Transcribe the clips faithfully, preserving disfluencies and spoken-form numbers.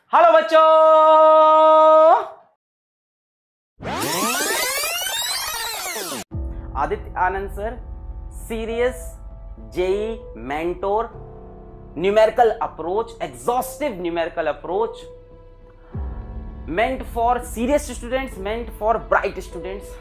Hello बच्चों, Aditya Anand sir, serious JEE mentor, numerical approach, exhaustive numerical approach, meant for serious students, meant for bright students.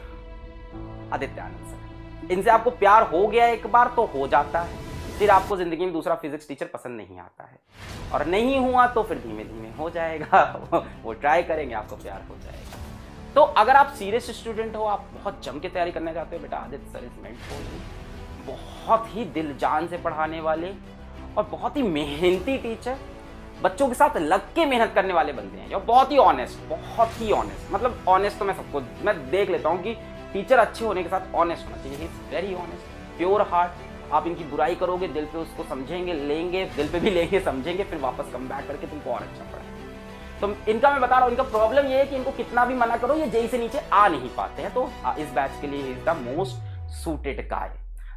Aditya Anand sir, इनसे आपको प्यार हो गया एक बार तो हो जाता है, फिर आपको जिंदगी में दूसरा फिजिक्स टीचर पसंद नहीं आता है, और नहीं हुआ तो फिर धीमे धीमे हो जाएगा। वो ट्राई करेंगे, आपको प्यार हो जाएगा। तो अगर आप सीरियस स्टूडेंट हो, आप बहुत जम के तैयारी करना चाहते हो, बेटा Aditya sir is meant for you. बहुत ही दिल जान से पढ़ाने वाले और बहुत ही मेहनती टीचर, बच्चों के साथ लग के मेहनत करने वाले बनते हैं, और बहुत ही ऑनेस्ट, बहुत ही ऑनेस्ट। मतलब ऑनेस्ट तो मैं सबको मैं देख लेता हूँ कि टीचर अच्छे होने के साथ ऑनेस्ट होना चाहिए। He is very honest, pure heart. आप इनकी बुराई करोगे, दिल पे उसको समझेंगे, लेंगे, दिल पे भी लेंगे, समझेंगे, फिर वापस कम बैक करके तुमको और अच्छा पढ़ाएंगे। तो इनका मैं बता रहा हूँ, इनका प्रॉब्लम ये है कि इनको कितना भी मना करो, ये जेई से नीचे आ नहीं पाते हैं। तो इस बैच के लिए is the most suited guy.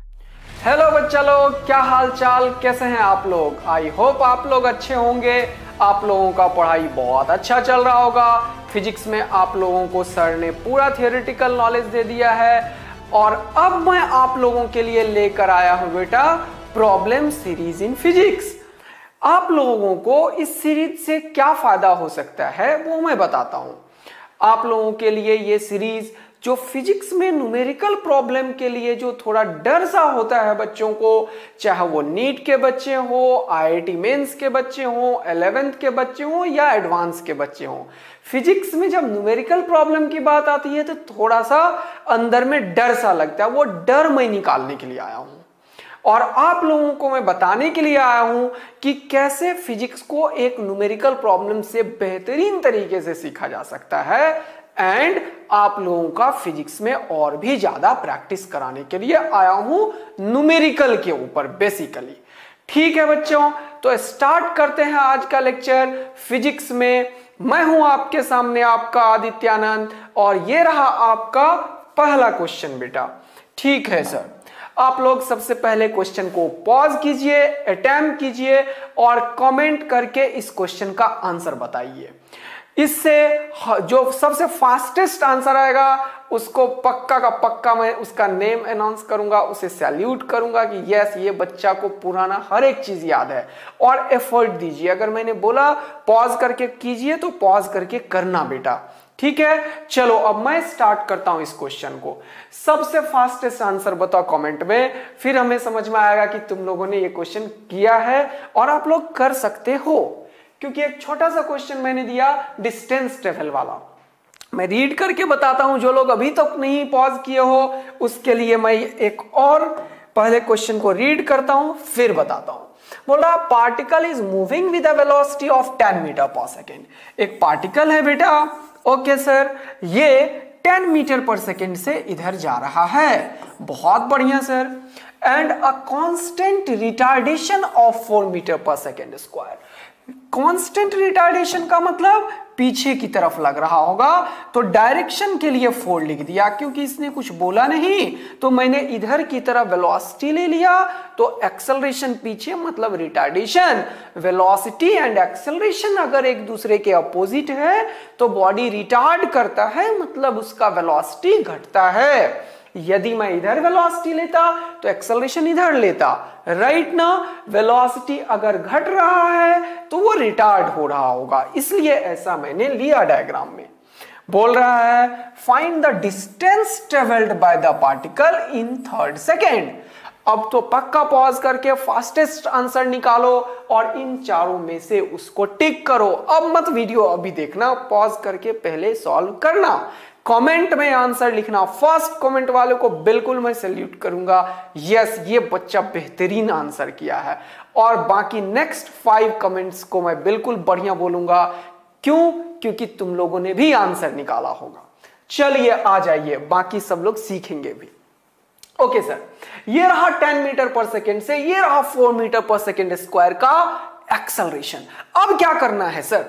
Hello बच्चा लोग, क्या हाल चाल, कैसे हैं आप लोग? आई होप आप लोग अच्छे होंगे। आप लोगों का पढ़ाई बहुत अच्छा चल रहा होगा। फिजिक्स में आप लोगों को सर ने पूरा थियोरेटिकल नॉलेज दे दिया है, और अब मैं आप लोगों के लिए लेकर आया हूं बेटा प्रॉब्लम सीरीज इन फिजिक्स। आप लोगों को इस सीरीज से क्या फायदा हो सकता है वो मैं बताता हूं। आप लोगों के लिए ये सीरीज जो फिजिक्स में न्यूमेरिकल प्रॉब्लम के लिए जो थोड़ा डर सा होता है बच्चों को, चाहे वो नीट के बच्चे हो, आईआईटी मेंस के बच्चे हो, इलेवेंथ के बच्चे हो या एडवांस के बच्चे हो, फिजिक्स में जब न्यूमेरिकल प्रॉब्लम की बात आती है तो थोड़ा सा अंदर में डर सा लगता है। वो डर मैं निकालने के लिए आया हूं, और आप लोगों को मैं बताने के लिए आया हूं कि कैसे फिजिक्स को एक न्यूमेरिकल प्रॉब्लम से बेहतरीन तरीके से सीखा जा सकता है, एंड आप लोगों का फिजिक्स में और भी ज्यादा प्रैक्टिस कराने के लिए आया हूं न्यूमेरिकल के ऊपर बेसिकली। ठीक है बच्चों, तो स्टार्ट करते हैं आज का लेक्चर फिजिक्स में। मैं हूं आपके सामने आपका आदित्य आनंद, और ये रहा आपका पहला क्वेश्चन बेटा। ठीक है सर, आप लोग सबसे पहले क्वेश्चन को पॉज कीजिए, अटेम्प्ट कीजिए और कमेंट करके इस क्वेश्चन का आंसर बताइए। इससे जो सबसे फास्टेस्ट आंसर आएगा उसको पक्का का पक्का मैं उसका नेम अनाउंस करूंगा, उसे सैल्यूट करूंगा कि यस ये बच्चा को पुराना हर एक चीज याद है। और एफर्ट दीजिए, अगर मैंने बोला पॉज करके कीजिए तो पॉज करके करना बेटा। ठीक है, चलो अब मैं स्टार्ट करता हूं इस क्वेश्चन को। सबसे फास्टेस्ट आंसर बताओ कमेंट में, फिर हमें समझ में आएगा कि तुम लोगों ने ये क्वेश्चन किया है और आप लोग कर सकते हो। क्योंकि एक छोटा सा क्वेश्चन मैंने दिया डिस्टेंस ट्रेवल वाला, मैं रीड करके बताता हूं। जो लोग अभी तक नहीं पॉज किए हो उसके लिए मैं एक और पहले क्वेश्चन को रीड करता हूं फिर बताता हूं। बोला particle is moving with a velocity of ten metre per second. एक पार्टिकल है बेटा, ओके सर, ये टेन मीटर पर सेकेंड से इधर जा रहा है। बहुत बढ़िया sir. And a constant retardation of four metre per second square. Constant retardation का मतलब पीछे की तरफ लग रहा होगा, तो डायरेक्शन के लिए फोर लिख दिया क्योंकि इसने कुछ बोला नहीं, तो मैंने इधर की तरफ वेलोसिटी ले लिया। तो एक्सेलरेशन पीछे मतलब रिटार्डेशन। वेलोसिटी एंड एक्सेलरेशन अगर एक दूसरे के अपोजिट है तो बॉडी रिटार्ड करता है, मतलब उसका वेलोसिटी घटता है। यदि मैं इधर वेलोसिटी लेता तो एक्सेलरेशन इधर लेता, राइट ना। वेलोसिटी अगर घट रहा है तो वो रिटार्ड हो रहा होगा, इसलिए ऐसा मैंने लिया डायग्राम में। बोल रहा है find the distance travelled by the particle in third second. अब तो पक्का पॉज करके फास्टेस्ट आंसर निकालो और इन चारों में से उसको टिक करो। अब मत वीडियो अभी देखना, पॉज करके पहले सॉल्व करना। कमेंट में आंसर लिखना। फर्स्ट कमेंट वाले को बिल्कुल मैं सैल्यूट करूंगा, यस ये बच्चा बेहतरीन आंसर किया है। और बाकी नेक्स्ट फाइव कमेंट्स को मैं बिल्कुल बढ़िया बोलूंगा। क्यों? क्योंकि तुम लोगों ने भी आंसर निकाला होगा। चलिए आ जाइए, बाकी सब लोग सीखेंगे भी। ओके सर, ये रहा टेन मीटर पर सेकेंड से ये रहा four metre per second square का एक्सेलरेशन। अब क्या करना है सर?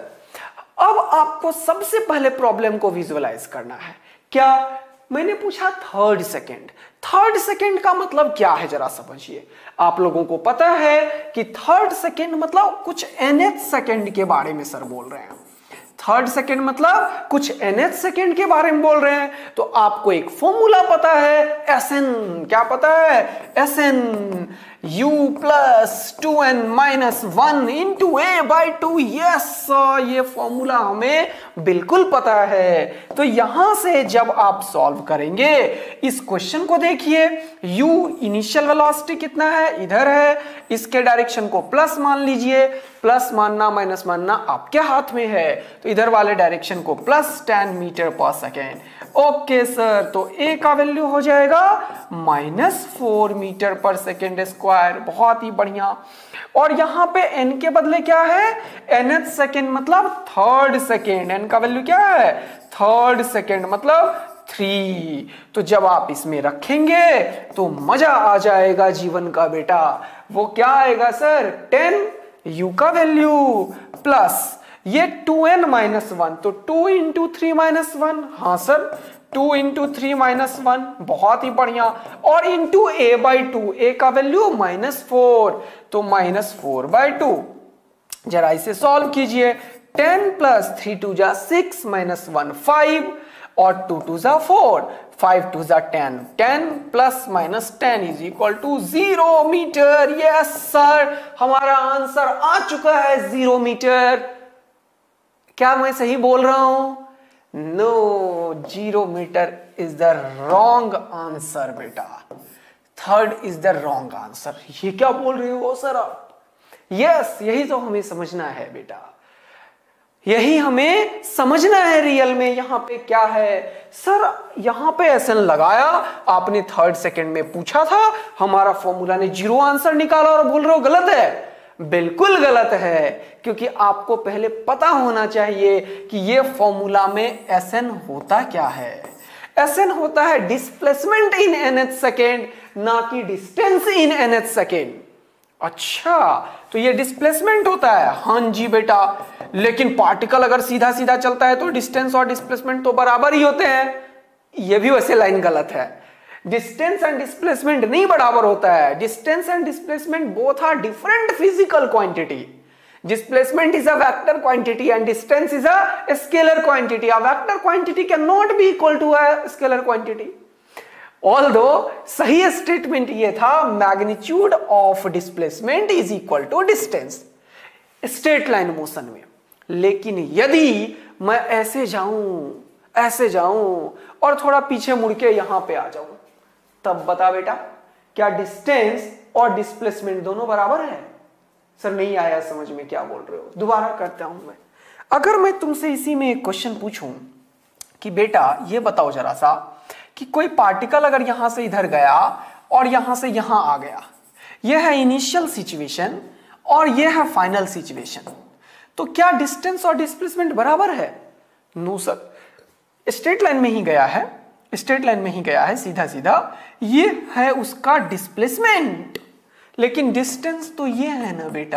अब आपको सबसे पहले प्रॉब्लम को विजुअलाइज करना है। क्या? मैंने पूछा थर्ड सेकेंड। थर्ड सेकेंड का मतलब क्या है जरा समझिए। आप लोगों को पता है कि थर्ड सेकेंड मतलब कुछ एनएथ सेकेंड के बारे में सर बोल रहे हैं। थर्ड सेकेंड मतलब कुछ nth सेकेंड के बारे में बोल रहे हैं, तो आपको एक फॉर्मूला पता है, एस एन। क्या पता है? S N u plus two N minus one into A by two. Yes, ये फॉर्मूला हमें बिल्कुल पता है। तो यहां से जब आप सॉल्व करेंगे इस क्वेश्चन को, देखिए u इनिशियल वेलोसिटी कितना है, इधर है, इसके डायरेक्शन को प्लस मान लीजिए, प्लस मानना माइनस मानना आपके हाथ में है, तो इधर वाले डायरेक्शन को plus ten metre per second. Okay sir, तो a का वैल्यू हो जाएगा minus four metre per second square. बहुत ही बढ़िया। और यहां पे n के बदले क्या है, nth सेकेंड मतलब थर्ड सेकेंड। n का वैल्यू क्या है, थर्ड सेकेंड मतलब थ्री। तो जब आप इसमें रखेंगे तो मजा आ जाएगा जीवन का बेटा। वो क्या आएगा सर, टेन u का वैल्यू प्लस ये टू एन माइनस वन, तो two into three minus one. हाँ sir, two into three minus one, बहुत ही बढ़िया। और इंटू ए बाई टू, ए का वैल्यू माइनस फोर, तो माइनस फोर बाई टू। जरा इसे सॉल्व कीजिए, टेन प्लस थ्री टू जा सिक्स माइनस वन फाइव, और टू टू जा फोर, फाइव टू जा ten, ten plus minus ten is equal to zero metre. Yes sir, हमारा answer आ चुका है जीरो मीटर। क्या मैं सही बोल रहा हूं? No, zero metre is the wrong answer बेटा। Third is the wrong answer. ये क्या बोल रहे हो सर आप? यस, यही तो हमें समझना है बेटा, यही हमें समझना है रियल में। यहां पे क्या है सर, यहां पे एस एन लगाया, आपने थर्ड सेकंड में पूछा था, हमारा फॉर्मूला ने जीरो आंसर निकाला और बोल रहे हो गलत है। बिल्कुल गलत है, क्योंकि आपको पहले पता होना चाहिए कि ये फॉर्मूला में एस एन होता क्या है। एस एन होता है डिस्प्लेसमेंट इन nth सेकेंड, ना कि डिस्टेंस इन nth सेकेंड। अच्छा, तो ये डिस्प्लेसमेंट होता है? हाँ जी बेटा, लेकिन पार्टिकल अगर सीधा सीधा चलता है तो डिस्टेंस और डिस्प्लेसमेंट तो बराबर ही होते हैं। ये भी वैसे लाइन गलत है, डिस्टेंस एंड डिस्प्लेसमेंट नहीं बराबर होता है। Distance and displacement both are different physical quantity. Displacement is a vector quantity and distance is a scalar quantity. A vector quantity cannot be equal to a scalar quantity. Although सही statement ये था, magnitude of displacement is equal to distance straight line motion में। लेकिन यदि मैं ऐसे जाऊं, ऐसे जाऊं और थोड़ा पीछे मुड़ के यहां पे आ जाऊं, तब बता बेटा, क्या डिस्टेंस और डिस्प्लेसमेंट दोनों बराबर है? सर नहीं आया समझ में, क्या बोल रहे हो? दोबारा करता हूं मैं। अगर मैं तुमसे इसी में एक क्वेश्चन पूछूं कि बेटा ये बताओ जरा सा कि कोई पार्टिकल अगर यहां से इधर गया और यहां से यहां आ गया, यह है इनिशियल सिचुएशन और यह है फाइनल सिचुएशन, तो क्या डिस्टेंस और डिस्प्लेसमेंट बराबर है? नो सर, स्ट्रेट लाइन में ही गया है, स्ट्रेट लाइन में ही गया है सीधा सीधा, ये है उसका डिस्प्लेसमेंट, लेकिन डिस्टेंस तो ये है ना बेटा।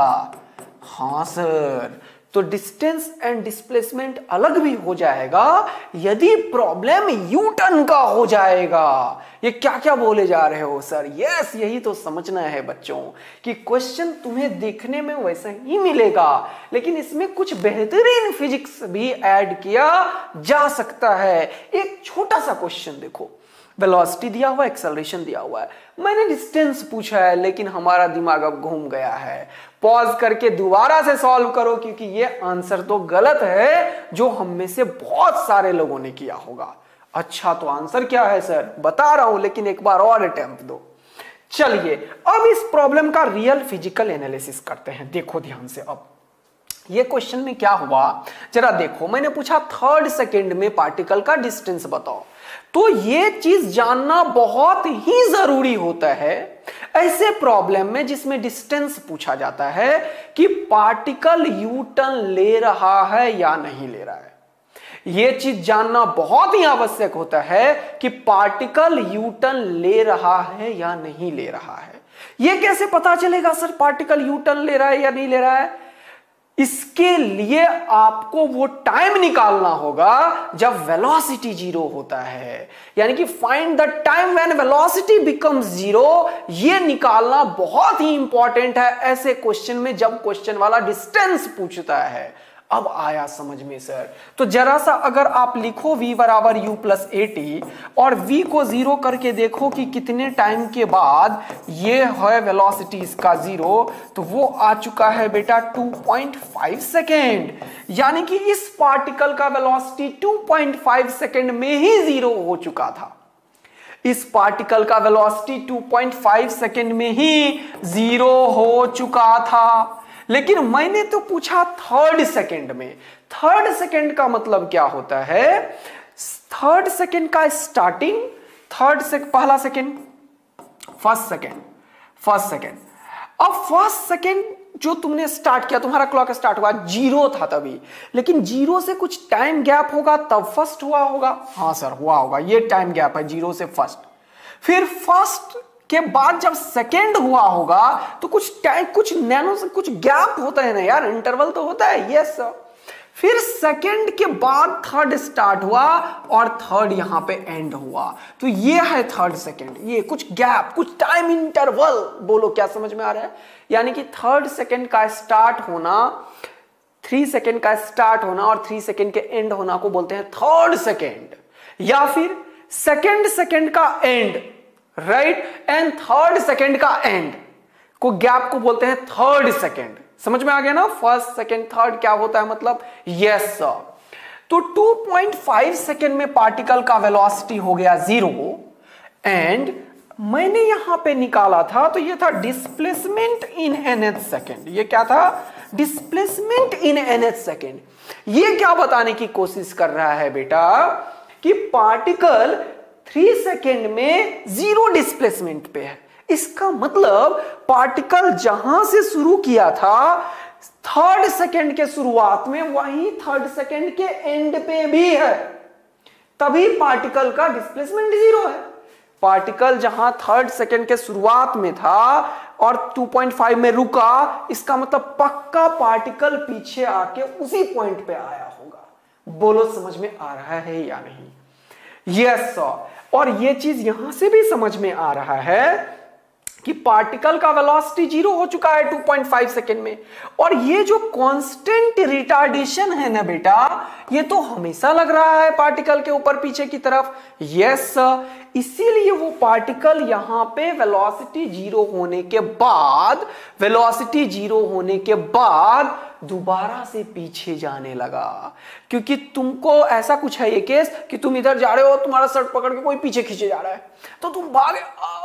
हाँ सर, तो डिस्टेंस एंड डिस्प्लेसमेंट अलग भी हो जाएगा यदि प्रॉब्लम यू टर्न का हो जाएगा। ये क्या क्या बोले जा रहे हो सर? यस, यही तो समझना है बच्चों कि क्वेश्चन तुम्हें देखने में वैसा ही मिलेगा, लेकिन इसमें कुछ बेहतरीन फिजिक्स भी ऐड किया जा सकता है। एक छोटा सा क्वेश्चन देखो, वेलोसिटी दिया हुआ, एक्सेलरेशन दिया हुआ है, मैंने डिस्टेंस पूछा है, लेकिन हमारा दिमाग अब घूम गया है। पॉज करके दोबारा से सॉल्व करो, क्योंकि ये आंसर तो गलत है जो हम में से बहुत सारे लोगों ने किया होगा। अच्छा, तो आंसर क्या है सर? बता रहा हूं, लेकिन एक बार और अटेम्प्ट दो। चलिए अब इस प्रॉब्लम का रियल फिजिकल एनालिसिस करते हैं। देखो ध्यान से, अब ये क्वेश्चन में क्या हुआ जरा देखो। मैंने पूछा थर्ड सेकेंड में पार्टिकल का डिस्टेंस बताओ, तो ये चीज जानना बहुत ही जरूरी होता है ऐसे प्रॉब्लम में जिसमें डिस्टेंस पूछा जाता है कि पार्टिकल यू टर्न ले रहा है या नहीं ले रहा है। यह चीज जानना बहुत ही आवश्यक होता है कि पार्टिकल यू टर्न ले रहा है या नहीं ले रहा है। यह कैसे पता चलेगा सर पार्टिकल यू टर्न ले रहा है या नहीं ले रहा है? इसके लिए आपको वो टाइम निकालना होगा जब वेलोसिटी जीरो होता है, यानी कि find the time when velocity becomes zero. ये निकालना बहुत ही इंपॉर्टेंट है ऐसे क्वेश्चन में जब क्वेश्चन वाला डिस्टेंस पूछता है। अब आया समझ में सर। तो जरा सा अगर आप लिखो v बराबर u प्लस ए टी और v को जीरो करके देखो कि कितने टाइम के बाद ये है वेलोसिटी इसका जीरो, तो वो आ चुका है बेटा टू पॉइंट फाइव सेकेंड। यानी कि इस पार्टिकल का velocity two point five second में ही जीरो हो चुका था। इस पार्टिकल का velocity two point five second में ही जीरो हो चुका था। लेकिन मैंने तो पूछा थर्ड सेकेंड में। थर्ड सेकेंड का मतलब क्या होता है? थर्ड सेकेंड का स्टार्टिंग, थर्ड से पहला second, first second, first second. अब फर्स्ट सेकेंड जो तुमने स्टार्ट किया, तुम्हारा क्लॉक स्टार्ट हुआ, जीरो था तभी, लेकिन जीरो से कुछ टाइम गैप होगा तब फर्स्ट हुआ होगा। हाँ सर हुआ होगा, ये टाइम गैप है जीरो से फर्स्ट। फिर फर्स्ट के बाद जब सेकेंड हुआ होगा तो कुछ टाइम, कुछ नैनो से कुछ गैप होता है ना यार, इंटरवल तो होता है। Yes sir. फिर सेकेंड के बाद थर्ड स्टार्ट हुआ और थर्ड यहां पे एंड हुआ, तो ये है थर्ड सेकेंड। ये कुछ गैप, कुछ टाइम इंटरवल, बोलो क्या समझ में आ रहा है? यानी कि थर्ड सेकेंड का स्टार्ट होना, थ्री सेकेंड का स्टार्ट होना और थ्री सेकेंड के एंड होना को बोलते हैं थर्ड सेकेंड, या फिर सेकेंड सेकेंड का end, right, and third second का एंड को गैप को बोलते हैं थर्ड सेकेंड। समझ में आ गया ना? फर्स्ट सेकेंड थर्ड क्या होता है मतलब? Yes sir. तो टू पॉइंट फाइव सेकेंड में पार्टिकल का वेलोसिटी हो गया जीरो, एंड मैंने यहां पे निकाला था तो ये था डिस्प्लेसमेंट इन nth सेकेंड। ये क्या था? Displacement in nth second. ये क्या बताने की कोशिश कर रहा है बेटा कि पार्टिकल थ्री सेकेंड में जीरो डिस्प्लेसमेंट पे है। इसका मतलब पार्टिकल जहां से शुरू किया था थर्ड सेकेंड के शुरुआत में, वहीं थर्ड सेकेंड के एंड पे भी है, तभी पार्टिकल का डिस्प्लेसमेंट जीरो है। पार्टिकल जहां थर्ड सेकेंड के शुरुआत में था और टू पॉइंट फाइव में रुका, इसका मतलब पक्का पार्टिकल पीछे आके उसी पॉइंट पे आया होगा। बोलो समझ में आ रहा है या नहीं? Yes sir. और ये चीज यहां से भी समझ में आ रहा है कि पार्टिकल का वेलोसिटी जीरो हो चुका है टू पॉइंट फाइव सेकेंड में, और ये जो कांस्टेंट रिटार्डेशन है ना बेटा, ये तो हमेशा लग रहा है पार्टिकल के ऊपर पीछे की तरफ। Yes sir. इसीलिए वो पार्टिकल यहां पे वेलोसिटी जीरो होने के बाद, वेलोसिटी जीरो होने के बाद दोबारा से पीछे जाने लगा। क्योंकि तुमको ऐसा कुछ है ये केस कि तुम इधर जा रहे हो, तुम्हारा शर्ट पकड़ के कोई पीछे खींचे जा रहा है, तो तुम भागे,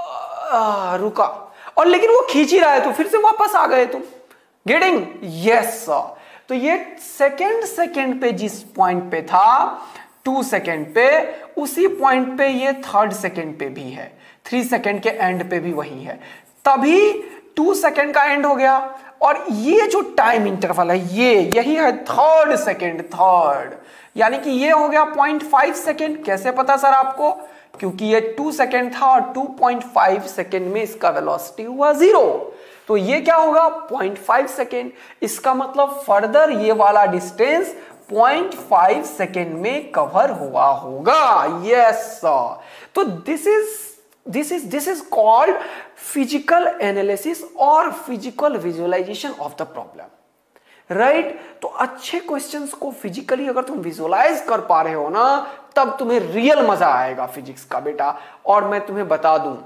आ, रुका, और लेकिन वो खींच ही रहा है तो फिर से वापस आ गए तुम। गेटिंग? Yes sir. तो ये सेकेंड सेकेंड पे जिस पॉइंट पे था, टू सेकेंड पे, उसी पॉइंट पे ये थर्ड सेकेंड पे भी है, थ्री सेकेंड के एंड पे भी वही है, तभी टू सेकेंड का एंड हो गया। और ये जो टाइम इंटरवल है, ये यही है थर्ड सेकेंड, थर्ड, यानी कि ये हो गया पॉइंट फाइव सेकेंड। कैसे पता सर आपको? क्योंकि ये टू सेकेंड था और टू पॉइंट फाइव सेकेंड में इसका वेलोसिटी हुआ जीरो, तो ये क्या होगा? Point five second. इसका मतलब फर्दर ये वाला डिस्टेंस पॉइंट फाइव सेकेंड में कवर हुआ होगा। Yes sir. तो this is this is this is called physical analysis और physical visualisation of the problem, right. तो अच्छे क्वेश्चंस को फिजिकली अगर तुम विजुअलाइज कर पा रहे हो ना, तब तुम्हें रियल मजा आएगा फिजिक्स का बेटा। और मैं तुम्हें बता दूं,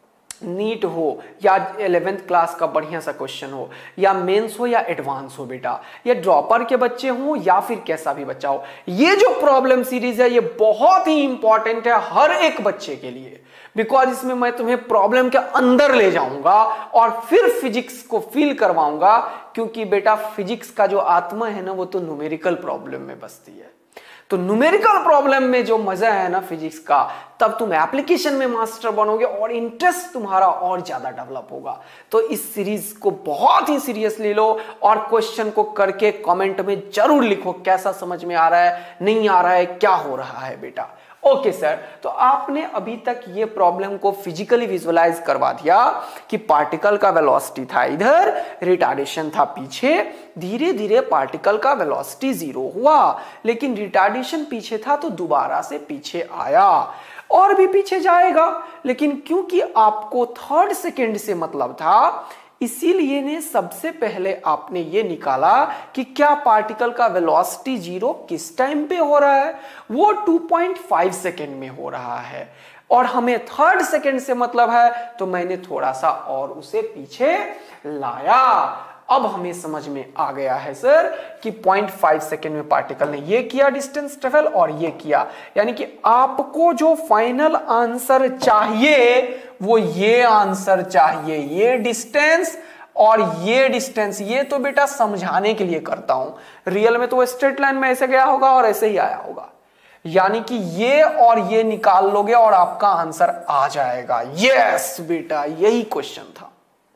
नीट हो या इलेवेंथ क्लास का बढ़िया सा क्वेश्चन हो, या मेंस हो या एडवांस हो बेटा, या ड्रॉपर के बच्चे हो या फिर कैसा भी बच्चा हो, ये जो प्रॉब्लम सीरीज है ये बहुत ही इंपॉर्टेंट है हर एक बच्चे के लिए। बिकॉज इसमें मैं तुम्हें प्रॉब्लम के अंदर ले जाऊंगा और फिर फिजिक्स को फील करवाऊंगा, क्योंकि बेटा फिजिक्स का जो आत्मा है ना, वो तो न्यूमेरिकल प्रॉब्लम में बसती है। तो न्यूमेरिकल प्रॉब्लम में जो मजा है ना फिजिक्स का, तब तुम एप्लीकेशन में मास्टर बनोगे और इंटरेस्ट तुम्हारा और ज्यादा डेवलप होगा। तो इस सीरीज को बहुत ही सीरियसली लो और क्वेश्चन को करके कमेंट में जरूर लिखो कैसा समझ में आ रहा है, नहीं आ रहा है, क्या हो रहा है बेटा। Okay sir. तो आपने अभी तक ये प्रॉब्लम को फिजिकली विजुअलाइज करवा दिया कि पार्टिकल का वेलोसिटी था इधर, रिटार्डेशन था पीछे, धीरे धीरे पार्टिकल का वेलोसिटी जीरो हुआ, लेकिन रिटार्डेशन पीछे था तो दोबारा से पीछे आया और भी पीछे जाएगा। लेकिन क्योंकि आपको थर्ड सेकेंड से मतलब था, इसीलिए ने सबसे पहले आपने ये निकाला कि क्या पार्टिकल का वेलोसिटी जीरो किस टाइम पे हो रहा है, वो टू पॉइंट फाइव सेकेंड में हो रहा है और हमें थर्ड सेकेंड से मतलब है, तो मैंने थोड़ा सा और उसे पीछे लाया। अब हमें समझ में आ गया है सर कि पॉइंट फाइव सेकेंड में पार्टिकल ने ये किया डिस्टेंस ट्रेवल और ये किया, यानी कि आपको जो फाइनल आंसर चाहिए वो ये आंसर चाहिए, ये डिस्टेंस और ये डिस्टेंस। ये तो बेटा समझाने के लिए करता हूं, रियल में तो वो स्ट्रेट लाइन में ऐसे गया होगा और ऐसे ही आया होगा, यानी कि ये और ये निकाल लोगे और आपका आंसर आ जाएगा। यस बेटा, यही क्वेश्चन था,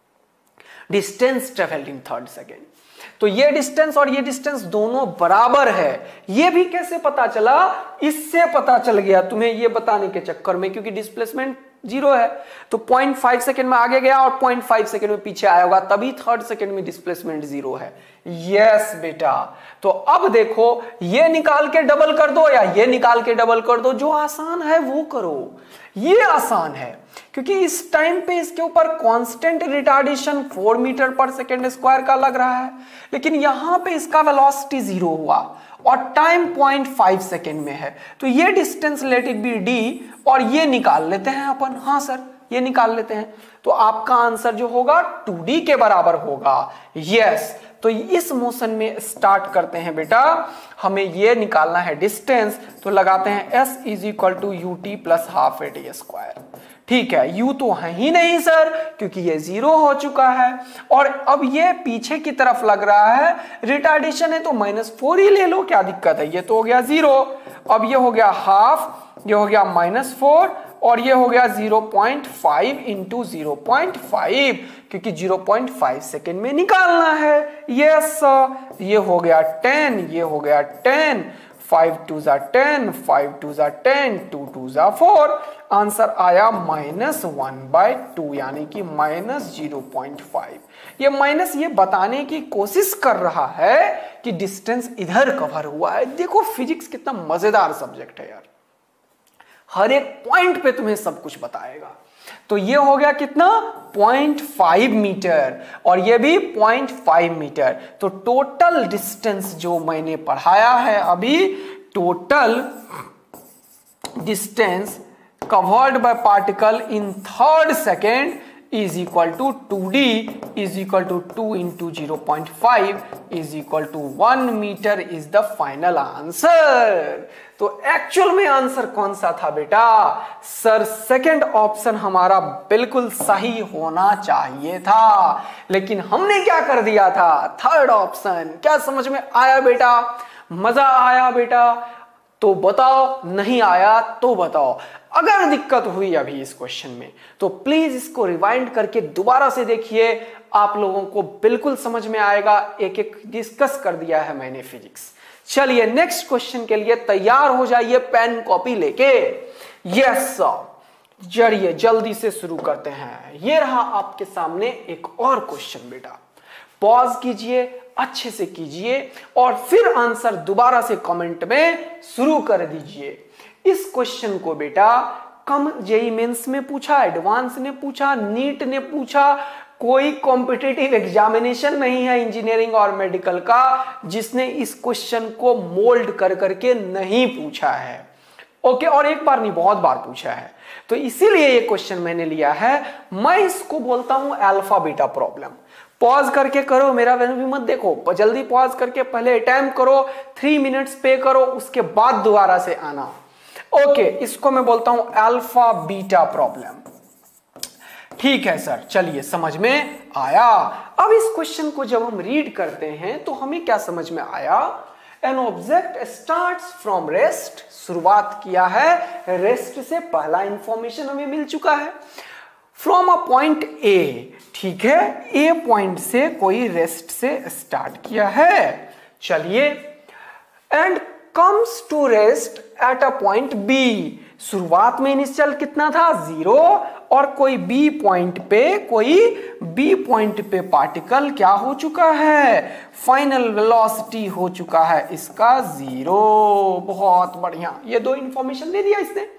distance travelled in third second. तो ये डिस्टेंस और ये डिस्टेंस दोनों बराबर है। ये भी कैसे पता चला, इससे पता चल गया तुम्हें ये बताने के चक्कर में, क्योंकि डिस्प्लेसमेंट जीरो है तो पॉइंट फाइव सेकेंड में आगे गया और पॉइंट फाइव सेकेंड में पीछे आया होगा, तभी थर्ड सेकेंड में डिस्प्लेसमेंट जीरो है। यस बेटा, तो अब देखो ये निकाल के डबल कर दो या ये निकाल के डबल कर दो, जो आसान है वो करो। ये आसान है क्योंकि इस टाइम पे इसके ऊपर constant retardation four metre per second square का लग रहा है, लेकिन यहां पे इसका वेलोसिटी जीरो हुआ और टाइम पॉइंट फाइव सेकेंड में है, तो ये distance let it be d और ये निकाल लेते हैं अपन। हाँ सर, ये निकाल लेते हैं, तो आपका आंसर जो होगा टू डी के बराबर होगा। यस, तो इस मोशन में स्टार्ट करते हैं बेटा, हमें ये निकालना है डिस्टेंस, तो लगाते हैं s is equal to u t plus half a t square. ठीक है, u तो है ही नहीं सर क्योंकि ये जीरो हो चुका है, और अब ये पीछे की तरफ लग रहा है, रिटार्डेशन है तो माइनस फोर ही ले लो, क्या दिक्कत है, ये तो हो गया जीरो। अब ये हो गया हाफ, ये हो गया माइनस फोर और ये हो गया zero point five into zero point five, क्योंकि जीरो पॉइंट फाइव सेकेंड में निकालना है। यस, ये हो गया टेन, ये हो गया टेन, फाइव टू जा टेन, फाइव टू जा टेन, टू टू जा फोर, आंसर आया माइनस वन बाय टू, यानी कि माइनस जीरो पॉइंट फाइव। ये माइनस ये बताने की कोशिश कर रहा है कि डिस्टेंस इधर कवर हुआ है। देखो फिजिक्स कितना मजेदार सब्जेक्ट है यार, हर एक पॉइंट पे तुम्हें सब कुछ बताएगा। तो ये हो गया कितना, पॉइंट फाइव मीटर और ये भी पॉइंट फाइव मीटर। तो टोटल डिस्टेंस जो मैंने पढ़ाया है अभी, total distance covered by particle in third second is equal to two d is equal to two into zero point five is equal to one metre is the final answer। तो actual में answer कौन सा था बेटा, sir second option हमारा बिल्कुल सही होना चाहिए था, लेकिन हमने क्या कर दिया था, थर्ड ऑप्शन। क्या समझ में आया बेटा, मजा आया बेटा? तो बताओ, नहीं आया तो बताओ। अगर दिक्कत हुई अभी इस क्वेश्चन में तो प्लीज इसको रिवाइंड करके दोबारा से देखिए, आप लोगों को बिल्कुल समझ में आएगा। एक एक डिस्कस कर दिया है मैंने फिजिक्स। चलिए नेक्स्ट क्वेश्चन के लिए तैयार हो जाइए पेन कॉपी लेके। यस सर, चलिए जल्दी से शुरू करते हैं। ये रहा आपके सामने एक और क्वेश्चन बेटा, पॉज कीजिए, अच्छे से कीजिए और फिर आंसर दोबारा से कमेंट में शुरू कर दीजिए। इस क्वेश्चन को बेटा कम जेई मेंस में पूछा, एडवांस ने पूछा, नीट ने पूछा, कोई कॉम्पिटिटिव एग्जामिनेशन नहीं है इंजीनियरिंग और मेडिकल का जिसने इस क्वेश्चन को मोल्ड कर करके नहीं पूछा है। ओके, और एक बार नहीं बहुत बार पूछा है, तो इसीलिए ये क्वेश्चन मैंने लिया है। मैं इसको बोलता हूं अल्फा बीटा प्रॉब्लम। पॉज करके करो, मेरा वेन्यू भी मत देखो, जल्दी पॉज करके पहले अटेम्प्ट करो, थ्री मिनट्स पे करो, उसके बाद दोबारा से आना। ओके, इसको मैं बोलता हूं अल्फा बीटा प्रॉब्लम। ठीक है सर, चलिए समझ में आया। अब इस क्वेश्चन को जब हम रीड करते हैं तो हमें क्या समझ में आया, an object starts from rest, शुरुआत किया है रेस्ट से, पहला इंफॉर्मेशन हमें मिल चुका है। फ्रॉम अ पॉइंट ए, ठीक है, ए पॉइंट से कोई रेस्ट से स्टार्ट किया है, चलिए, and comes to rest at a point B, शुरुआत में इनिशियल कितना था, जीरो, और कोई बी पॉइंट पे, कोई बी पॉइंट पे पार्टिकल क्या हो चुका है, फाइनल वेलोसिटी हो चुका है इसका जीरो। बहुत बढ़िया, ये दो इंफॉर्मेशन दे दिया इसने।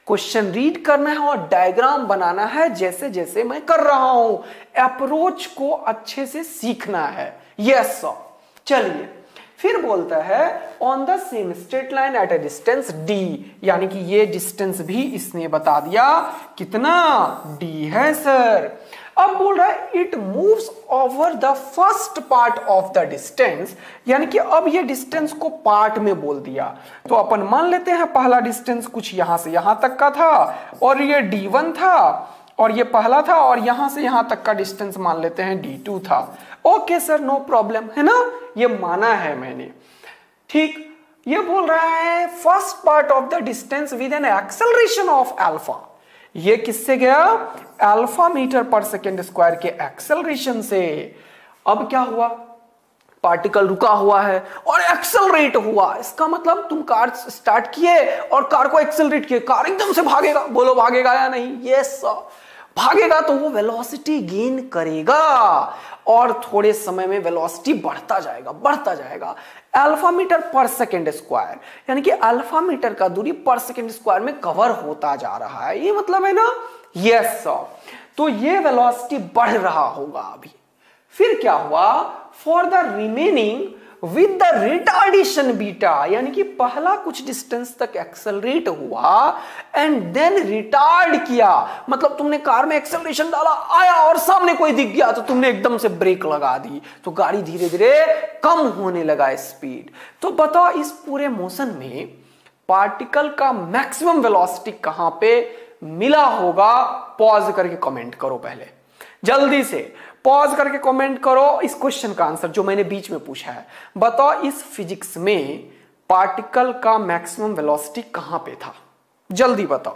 क्वेश्चन रीड करना है और डायग्राम बनाना है जैसे जैसे मैं कर रहा हूं। अप्रोच को अच्छे से सीखना है। Yes sir. चलिए फिर बोलता है on the same straight line at a distance d, यानी कि ये डिस्टेंस भी इसने बता दिया कितना d है सर। अब बोल रहा है it moves over the first part of the distance, यानी कि अब ये डिस्टेंस को पार्ट में बोल दिया। तो अपन मान लेते हैं पहला डिस्टेंस कुछ यहां से यहां तक का था और ये डी वन था और ये पहला था और यहां से यहां तक का डिस्टेंस मान लेते हैं डी टू था। ओके सर, नो प्रॉब्लम, है ना, ये माना है मैंने। ठीक, ये बोल रहा है first part of the distance with an acceleration of alpha. ये किससे गया? Alpha metre per second square के एक्सेलरेशन से। अब क्या हुआ? पार्टिकल रुका हुआ है और एक्सेलरेट हुआ। इसका मतलब तुम कार स्टार्ट किए और कार को एक्सेलरेट किए, कार एकदम से भागेगा। बोलो भागेगा या नहीं? यस, भागेगा तो वो वेलोसिटी गेन करेगा और थोड़े समय में वेलोसिटी बढ़ता जाएगा बढ़ता जाएगा alpha metre per second square, यानी कि अल्फा मीटर का दूरी पर सेकेंड स्क्वायर में कवर होता जा रहा है। ये मतलब है ना? Yes sir. तो ये वेलोसिटी बढ़ रहा होगा अभी। फिर क्या हुआ? For the remaining with the retardation beta, यानी कि पहला कुछ डिस्टेंस तक एक्सेलरेट हुआ एंड देन रिटार्ड किया। मतलब तुमने कार में एक्सेलरेशन डाला, आया और सामने कोई दिख गया तो तुमने एकदम से ब्रेक लगा दी, तो गाड़ी धीरे धीरे कम होने लगा स्पीड। तो बताओ इस पूरे मोशन में पार्टिकल का मैक्सिमम वेलोसिटी कहां पे मिला होगा? पॉज करके कमेंट करो, पहले जल्दी से पॉज करके कमेंट करो इस क्वेश्चन का आंसर जो मैंने बीच में पूछा है। बताओ इस फिजिक्स में पार्टिकल का मैक्सिमम वेलोसिटी कहां पे था? जल्दी बताओ,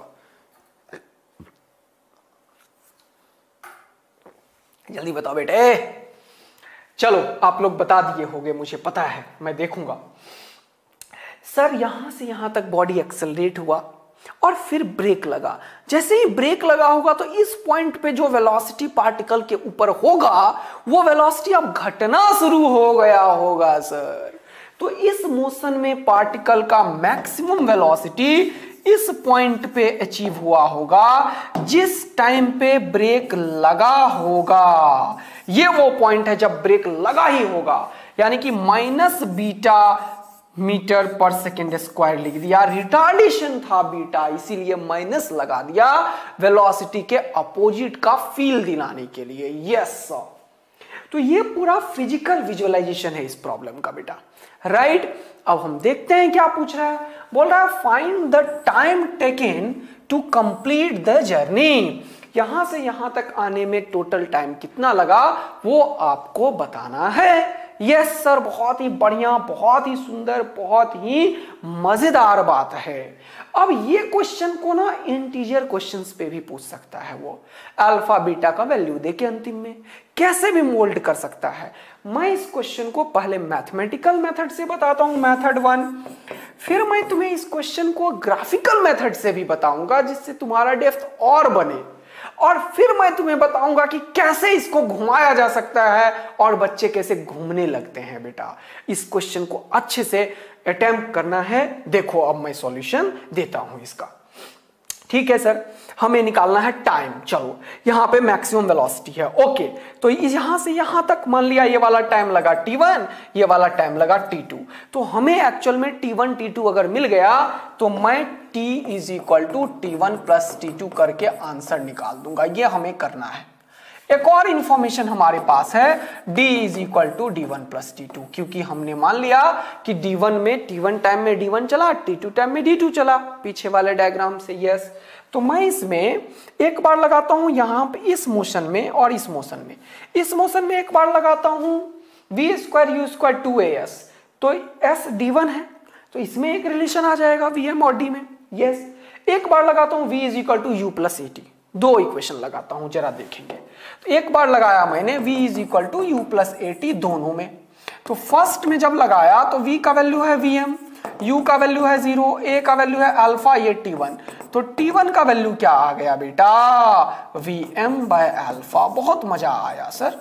जल्दी बताओ बेटे। चलो आप लोग बता दिए होंगे, मुझे पता है, मैं देखूंगा। सर यहां से यहां तक बॉडी एक्सेलरेट हुआ और फिर ब्रेक लगा। जैसे ही ब्रेक लगा होगा तो इस पॉइंट पे जो वेलोसिटी पार्टिकल के ऊपर होगा वो वेलोसिटी अब घटना शुरू हो गया होगा सर। तो इस मोशन में पार्टिकल का मैक्सिमम वेलोसिटी इस पॉइंट पे अचीव हुआ होगा जिस टाइम पे ब्रेक लगा होगा। ये वो पॉइंट है जब ब्रेक लगा ही होगा, यानी कि minus beta metre per second square लिख दिया। रिटार्डेशन था बीटा, इसीलिए माइनस लगा दिया वेलोसिटी के अपोजिट का फील दिलाने के लिए। यस, तो ये पूरा फिजिकल विजुअलाइजेशन है इस प्रॉब्लम का बेटा, राइट। अब हम देखते हैं क्या पूछ रहा है। बोल रहा है find the time taken to complete the journey. यहां से यहां तक आने में टोटल टाइम कितना लगा वो आपको बताना है। यस सर, बहुत ही बढ़िया, बहुत ही सुंदर, बहुत ही मजेदार बात है। अब ये क्वेश्चन को ना इंटीजर क्वेश्चंस पे भी पूछ सकता है वो। अल्फा बीटा का वैल्यू देके अंतिम में कैसे भी मोल्ड कर सकता है। मैं इस क्वेश्चन को पहले मैथमेटिकल मेथड से बताता हूं, मेथड वन। फिर मैं तुम्हें इस क्वेश्चन को ग्राफिकल मेथड से भी बताऊंगा जिससे तुम्हारा डेप्थ और बने। और फिर मैं तुम्हें बताऊंगा कि कैसे इसको घुमाया जा सकता है और बच्चे कैसे घूमने लगते हैं बेटा। इस क्वेश्चन को अच्छे से अटेम्प्ट करना है। देखो अब मैं सॉल्यूशन देता हूं इसका। ठीक है सर, हमें निकालना है टाइम। चलो यहां पे मैक्सिमम वेलोसिटी है, ओके। तो यहां से यहां तक मान लिया ये वाला टाइम लगा टी वन, ये वाला टाइम लगा टी टू। तो हमें एक्चुअल में टी वन टी टू अगर मिल गया तो मैं t is equal to t one plus t two करके आंसर निकाल दूंगा। ये हमें करना है। एक और इंफॉर्मेशन हमारे पास है, d is equal to d one plus t two, क्योंकि हमने मान लिया कि डी वन में टी वन टाइम में डी वन चला, टी टू टाइम में डी टू चला, पीछे वाले डायग्राम से। यस, तो मैं इसमें एक बार लगाता हूं यहां पे इस मोशन में और इस मोशन में। इस मोशन में एक बार लगाता हूं v square u square two a s, तो एस डी वन है तो इसमें एक रिलेशन आ जाएगा वी एम और डी में। यस, एक बार लगाता हूं v is equal to u plus A t, दो इक्वेशन लगाता हूं, जरा देखेंगे। तो एक बार लगाया मैंने v is equal to u plus A t दोनों में। तो फर्स्ट में जब लगाया तो v का वैल्यू है vm, u का वैल्यू है जीरो, a का वैल्यू है अल्फा, ये टी वन। तो टी वन का वैल्यू क्या आ गया बेटा? vm by alpha. बहुत मजा आया सर।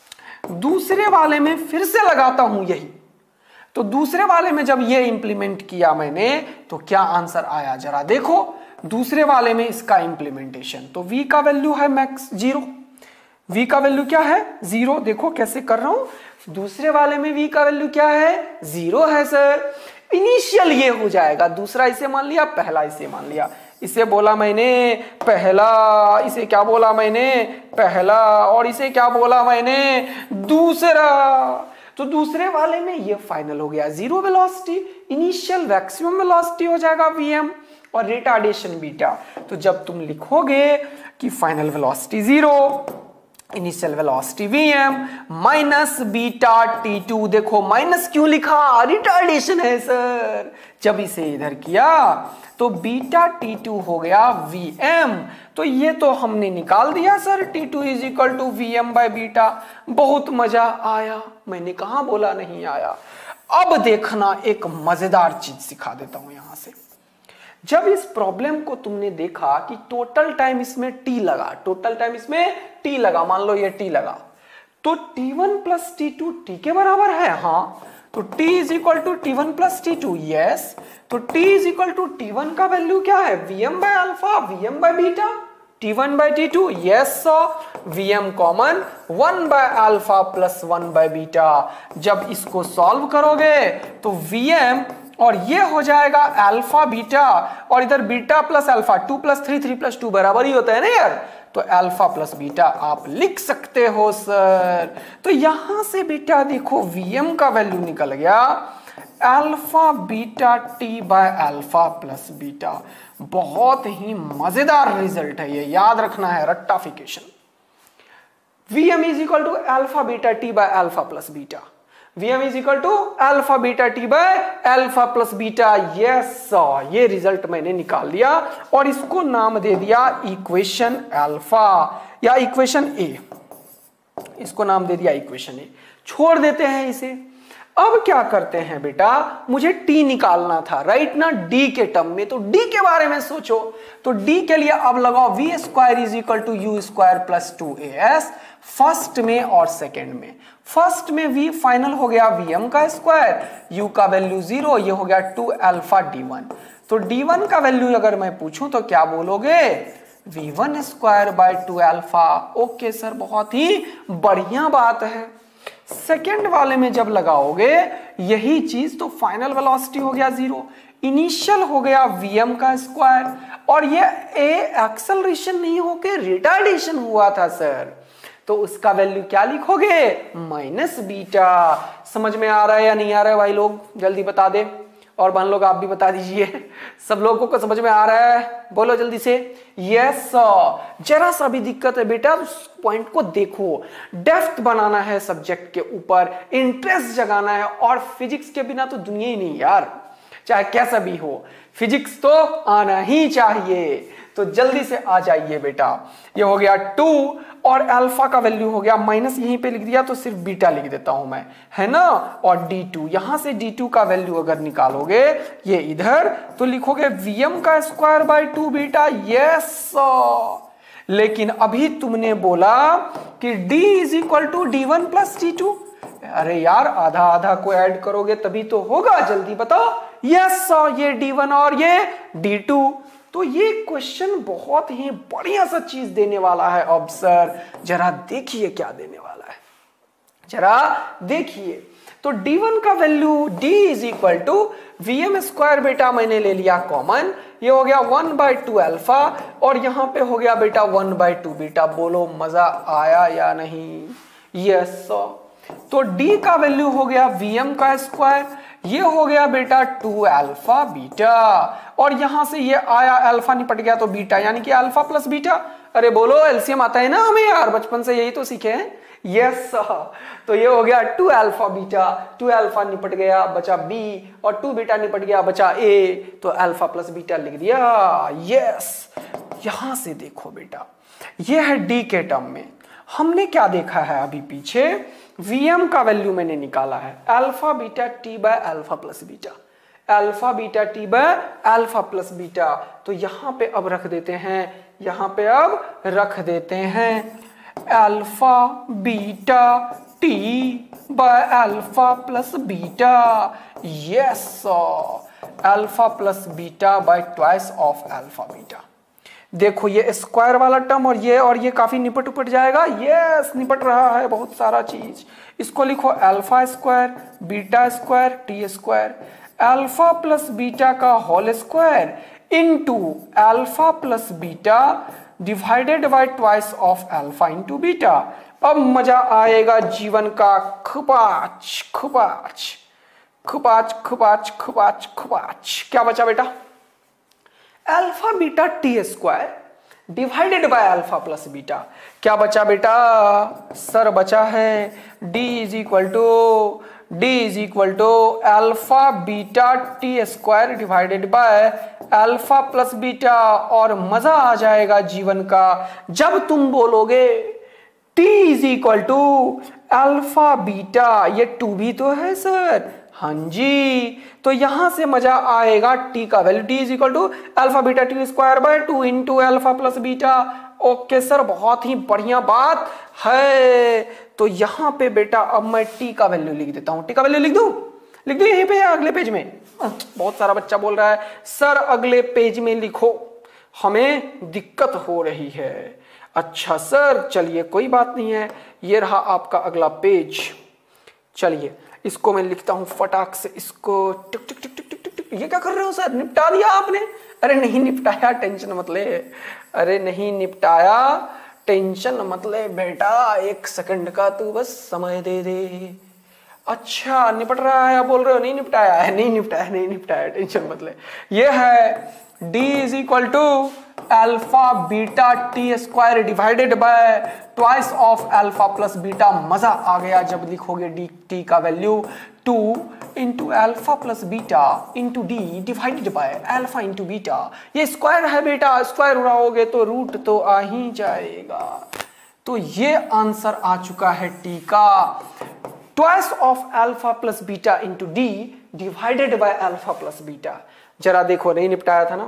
दूसरे वाले में फिर से लगाता हूं यही। तो दूसरे वाले में जब ये इंप्लीमेंट किया मैंने तो क्या आंसर आया जरा देखो। दूसरे वाले में इसका इंप्लीमेंटेशन, तो v का वैल्यू है मैक्स जीरो, v का वैल्यू क्या है जीरो। देखो कैसे कर रहा हूं, दूसरे वाले में v का वैल्यू क्या है जीरो है सर। इनिशियल ये हो जाएगा, दूसरा इसे मान लिया, पहला इसे मान लिया, इसे बोला मैंने पहला, इसे क्या बोला मैंने पहला, और इसे क्या बोला मैंने दूसरा। तो दूसरे वाले में ये फाइनल हो गया zero velocity, initial maximum velocity हो जाएगा vm और रिटार्डेशन बीटा। तो जब तुम लिखोगे कि final velocity zero, initial velocity vm minus beta t two, देखो माइनस क्यों लिखा, रिटार्डेशन है सर। जब इसे इधर किया तो बीटा टी टू हो गया vm, तो ये तो हमने निकाल दिया sir, t two is equal to v m by beta. बहुत मजा आया, मैंने कहा बोला नहीं आया। अब देखना एक मजेदार चीज सिखा देता हूं यहां से। जब इस प्रॉब्लम को तुमने देखा कि टोटल टाइम इसमें टी लगा, टोटल टाइम इसमें टी लगा, मान लो ये टी लगा, तो t one plus t two t के बराबर है, हाँ। तो t is equal to t one plus t two, yes. तो t is equal to t one का वैल्यू क्या है, vm by alpha, vm by beta, t one by t two, yes. vm common one by alpha plus one by beta. जब इसको solve करोगे तो vm और ये हो जाएगा अल्फा बीटा, और इधर beta plus alpha, two plus three, three plus two बराबर ही होता है ना यार, तो अल्फा प्लस बीटा आप लिख सकते हो सर। तो यहां से बेटा देखो vm का वैल्यू निकल गया alpha beta t by alpha plus beta. बहुत ही मजेदार रिजल्ट है ये, याद रखना है, रट्टाफिकेशन। vm is equal to alpha beta t by alpha plus beta, vm is equal to alpha beta t by alpha plus beta, yes. ये रिजल्ट मैंने निकाल लिया और इसको नाम दे दिया इक्वेशन अल्फा या इक्वेशन ए, इसको नाम दे दिया इक्वेशन ए। छोड़ देते हैं इसे। अब क्या करते हैं बेटा, मुझे t निकालना था, राइट ना, d के टर्म में, तो d के बारे में सोचो। तो d के लिए अब लगाओ v square is equal to u square plus two a s, first में और सेकेंड में। फर्स्ट में v फाइनल हो गया vm का स्क्वायर, u का वैल्यू जीरो, ये हो गया टू अल्फा डी वन। तो डी वन का वैल्यू अगर मैं पूछूं तो क्या बोलोगे, v one square by two alpha. Okay sir, बहुत ही बढ़िया बात है। सेकेंड वाले में जब लगाओगे यही चीज, तो फाइनल वेलोसिटी हो गया जीरो, इनिशियल हो गया vm का स्क्वायर, और ये a एक्सेलरेशन नहीं होके रिटार्डेशन हुआ था सर, तो उसका वैल्यू क्या लिखोगे, माइनस बीटा। समझ में आ रहा है या नहीं आ रहा है भाई लोग, जल्दी बता दे, और बहन लोग आप भी बता दीजिए। सब लोगों को समझ में आ रहा है, बोलो जल्दी से यस। जरा सा भी दिक्कत है बेटा, उस पॉइंट को देखो, डेप्थ बनाना है सब्जेक्ट के ऊपर, इंटरेस्ट जगाना है, और फिजिक्स के बिना तो दुनिया ही नहीं यार, चाहे कैसा भी हो, फिजिक्स तो आना ही चाहिए। तो जल्दी से आ जाइए बेटा। ये हो गया टू, और अल्फा का वैल्यू हो गया माइनस, यहीं पे लिख दिया तो सिर्फ बीटा लिख देता हूं मैं, है ना, और डी टू, यहां से डी टू का वैल्यू अगर निकालोगे ये इधर, तो लिखोगे vm का square by two beta, yes. लेकिन अभी तुमने बोला कि d is equal to d one plus d two, अरे यार आधा आधा को ऐड करोगे तभी तो होगा, जल्दी बताओ। यस, ये डी वन और ये डी टू। तो ये क्वेश्चन बहुत ही बढ़िया सा चीज देने वाला है। अब सर जरा देखिए क्या देने वाला है, जरा देखिए। तो डी वन का value d is equal to v m square बेटा मैंने ले लिया कॉमन, ये हो गया वन बाई टू अल्फा, और यहां पे हो गया बेटा वन बाई टू बीटा। बोलो मजा आया या नहीं, यस। तो d का वैल्यू हो गया vm का स्क्वायर, ये हो गया बेटा टू अल्फा बीटा, और यहां से ये आया अल्फा निपट गया तो बीटा, यानी कि अल्फा प्लस बीटा। अरे बोलो एलसीएम आता है ना हमें यार, बचपन से यही तो सीखे हैं, यस। तो ये हो गया two alpha beta, two alpha निपट गया बचा b, और टू बीटा निपट गया बचा a, तो अल्फा प्लस बीटा लिख दिया, यस। यहां से देखो बेटा, ये है d के टर्म में। हमने क्या देखा है अभी पीछे, vm का वैल्यू मैंने निकाला है alpha beta t by alpha plus beta, alpha beta t by alpha plus beta. तो यहां पे अब रख देते हैं, यहां पे अब रख देते हैं alpha beta t by alpha plus beta. Yes, alpha plus beta by twice of alpha beta. देखो ये स्क्वायर वाला टर्म और ये और ये काफी निपट उपट जाएगा। यस, निपट रहा है बहुत सारा चीज। इसको लिखो alpha square beta square t square, alpha plus beta का whole square into alpha plus beta divided by twice of alpha into beta. अब मजा आएगा जीवन का। खुपाच खुपाच खुपाच खुपाच खुपाच खुपाच। क्या बचा बेटा? Alpha beta t square divided by alpha plus beta. क्या बचा बेटा? सर बचा है d is equal to d is equal to alpha beta t square divided by alpha plus beta. और मजा आ जाएगा जीवन का जब तुम बोलोगे t is equal to alpha beta. ये टू भी तो है सर। हाँ जी, तो यहां से मजा आएगा। t का वैल्यू t is equal to alpha beta t square by two into alpha plus beta. Okay sir, बहुत ही बढ़िया बात है। तो यहां पे बेटा अब मैं t का वैल्यू लिख देता हूं। t का वैल्यू लिख दूं लिख दूं यहीं पे या अगले पेज में? बहुत सारा बच्चा बोल रहा है सर अगले पेज में लिखो, हमें दिक्कत हो रही है। अच्छा सर, चलिए कोई बात नहीं है। ये रहा आपका अगला पेज। चलिए इसको मैं लिखता हूं फटाक से। इसको टिक टिक टिक टिक टिक टिक टिक। ये क्या कर रहे हो सर? निपटा दिया आपने? अरे नहीं निपटाया, टेंशन मत ले। अरे नहीं निपटाया, टेंशन मत ले बेटा। एक सेकंड का तू बस समय दे दे। अच्छा निपट रहा है, आप बोल रहे हो नहीं निपटाया है? नहीं निपटाया नहीं निपटाया, टेंशन मत ले। ये है d is equal to alpha beta t square divided by twice of alpha plus beta. मजा आ गया जब लिखोगे डी टी का value two into alpha plus beta into d divided by alpha into beta. ये स्क्वायर है बेटा, square उड़ाओगे तो रूट तो आ ही जाएगा। तो ये आंसर आ चुका है टी का, twice of alpha plus beta into d divided by alpha plus beta. जरा देखो, नहीं निपटाया था ना?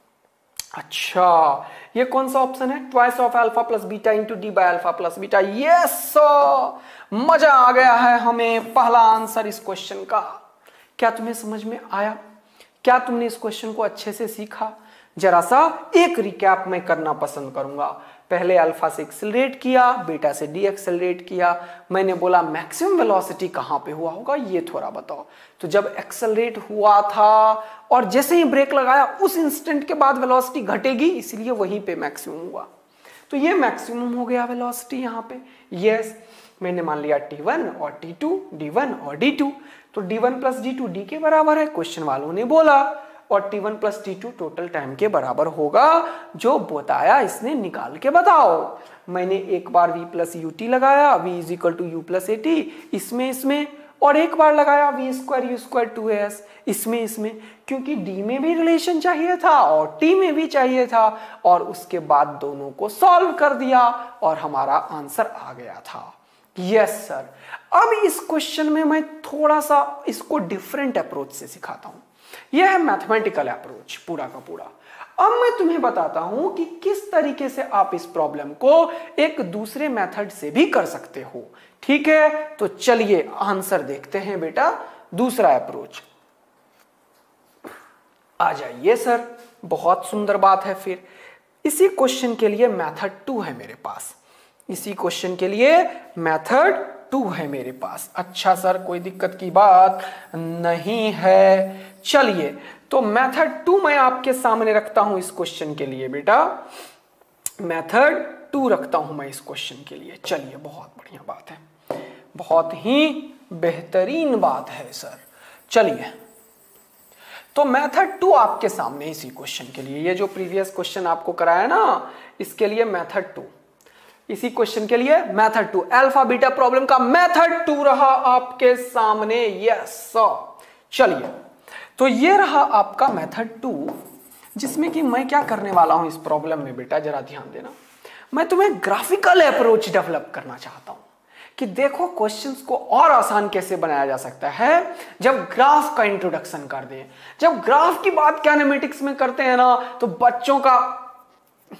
अच्छा, ये कौन सा ऑप्शन है? Twice of alpha plus beta into d by alpha plus beta. Yes, मजा आ गया है हमें पहला आंसर इस क्वेश्चन का। क्या तुम्हें समझ में आया? क्या तुमने इस क्वेश्चन को अच्छे से सीखा? जरा सा एक रिकैप मैं करना पसंद करूंगा। पहले अल्फा से एक्सेलरेट किया, बीटा से डी एक्सेलरेट किया। मैंने बोला मैक्सिमम वेलोसिटी कहां पे हुआ होगा, ये थोड़ा बताओ। तो जब एक्सेलरेट हुआ था और जैसे ही ब्रेक लगाया उस इंस्टेंट के बाद वेलोसिटी घटेगी, इसलिए वहीं पे मैक्सिमम हुआ। तो ये मैक्सिमम हो गया वेलोसिटी यहां पे। यस, मैंने मान लिया टी वन और टी टू, डी वन और डी टू। तो D one plus d two d के बराबर है, क्वेश्चन वालों ने बोला। और t one plus t two total time के बराबर होगा, जो बताया इसने निकाल के बताओ। मैंने एक बार v प्लस यू टी लगाया, v is equal to u plus A t, इसमें इसमें, और एक बार लगाया v square u square two s, इसमें इसमें, क्योंकि d में भी रिलेशन चाहिए था और t में भी चाहिए था। और उसके बाद दोनों को सॉल्व कर दिया और हमारा आंसर आ गया था। Yes sir. अब इस क्वेश्चन में मैं थोड़ा सा इसको डिफरेंट अप्रोच से सिखाता हूं। यह है मैथमेटिकल अप्रोच पूरा का पूरा। अब मैं तुम्हें बताता हूं कि किस तरीके से आप इस प्रॉब्लम को एक दूसरे मेथड से भी कर सकते हो। ठीक है, तो चलिए आंसर देखते हैं बेटा। दूसरा अप्रोच आ जाइए सर, बहुत सुंदर बात है। फिर इसी क्वेश्चन के लिए मेथड टू है मेरे पास। इसी क्वेश्चन के लिए मेथड टू है मेरे पास। अच्छा सर, कोई दिक्कत की बात नहीं है। चलिए, तो मेथड टू मैं आपके सामने रखता हूं इस क्वेश्चन के लिए बेटा। मेथड टू रखता हूं मैं इस क्वेश्चन के लिए। चलिए, बहुत बढ़िया बात है, बहुत ही बेहतरीन बात है सर। चलिए, तो मेथड टू आपके सामने इसी क्वेश्चन के लिए। ये जो प्रीवियस क्वेश्चन आपको कराया ना, इसके लिए मेथड टू, इसी क्वेश्चन के लिए method two, alpha beta problem का मेथड टू रहा आपके सामने। Yes sir. चलिए, तो ये रहा आपका मेथड टू, जिसमें कि मैं क्या करने वाला हूं इस प्रॉब्लम में बेटा, जरा ध्यान देना। मैं तुम्हें ग्राफिकल अप्रोच डेवलप करना चाहता हूं कि देखो क्वेश्चंस को और आसान कैसे बनाया जा सकता है जब ग्राफ का इंट्रोडक्शन कर दें। जब ग्राफ की बात कैनेमेटिक्स में करते हैं ना, तो बच्चों का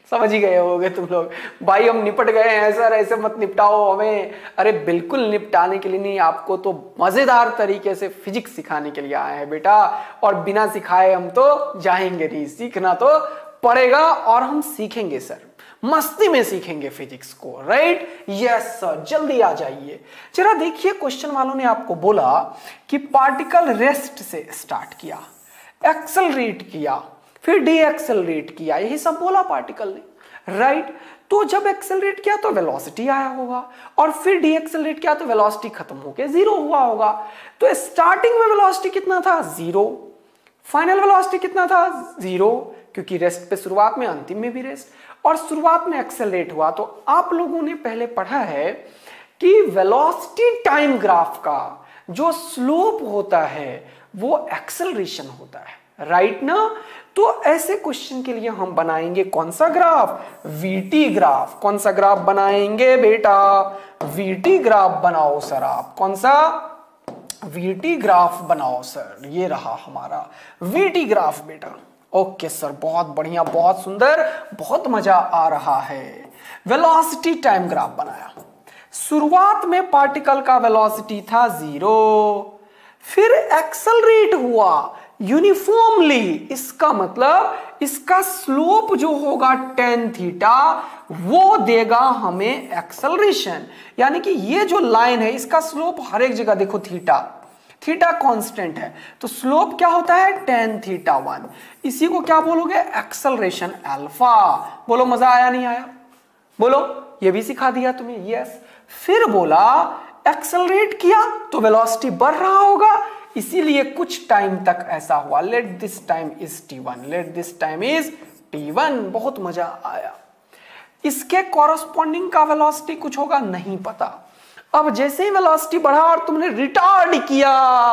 समझ ही गए होगे तुम लोग। भाई हम निपट गए हैं सर, ऐसे मत निपटाओ हमें। अरे बिल्कुल निपटाने के लिए नहीं, आपको तो मजेदार तरीके से फिजिक्स सिखाने के लिए आए हैं बेटा, और बिना सिखाए हम तो जाएंगे नहीं, सीखना तो पड़ेगा और हम सीखेंगे सर, मस्ती में सीखेंगे फिजिक्स को, राइट? यस सर, जल्दी आ जाइए। जरा देखिए क्वेश्चन वालों ने आपको बोला कि पार्टिकल रेस्ट से स्टार्ट किया, एक्सेलरेट किया, फिर डी एक्सेलरेट किया, यही सब बोला पार्टिकल ने, राइट? तो जब एक्सेलरेट किया तो वेलोसिटी आया होगा, और फिर डी एक्सेलरेट किया तो वेलोसिटी खत्म होकर जीरो हुआ होगा। तो स्टार्टिंग में वेलोसिटी कितना था? जीरो। फाइनल वेलोसिटी कितना था? जीरो, क्योंकि रेस्ट पे शुरुआत में, अंतिम में भी रेस्ट, और शुरुआत में एक्सेलरेट हुआ। तो आप लोगों ने पहले पढ़ा है कि वेलोसिटी टाइम ग्राफ का जो स्लोप होता है वो एक्सेलरेशन होता है, राइट ना? तो ऐसे क्वेश्चन के लिए हम बनाएंगे कौन सा ग्राफ? VT graph. कौन सा ग्राफ बनाएंगे बेटा? वीटी ग्राफ बनाओ सर आप। कौन सा? वीटी ग्राफ बनाओ सर। ये रहा हमारा वीटी ग्राफ बेटा। ओके सर, बहुत बढ़िया, बहुत सुंदर, बहुत मजा आ रहा है। वेलोसिटी टाइम ग्राफ बनाया। शुरुआत में पार्टिकल का वेलोसिटी था जीरो, फिर एक्सेलरेट हुआ यूनिफॉर्मली। इसका मतलब इसका स्लोप जो होगा टेन थीटा वो देगा हमें एक्सेलरेशन। यानी कि ये जो लाइन है इसका स्लोप हर एक जगह देखो थीटा, थीटा कांस्टेंट है, तो स्लोप क्या होता है? Tan theta one. इसी को क्या बोलोगे? Acceleration alpha. बोलो मजा आया नहीं आया? बोलो, ये भी सिखा दिया तुम्हें। यस। फिर बोला एक्सेलरेट किया तो वेलोसिटी बढ़ रहा होगा, इसीलिए कुछ टाइम तक ऐसा हुआ। Let this time is t one, let this time is t one. बहुत मजा आया। इसके कॉरस्पॉन्डिंग का वेलोसिटी कुछ होगा नहीं पता। अब जैसे ही वेलोसिटी बढ़ा और तुमने रिटार्ड किया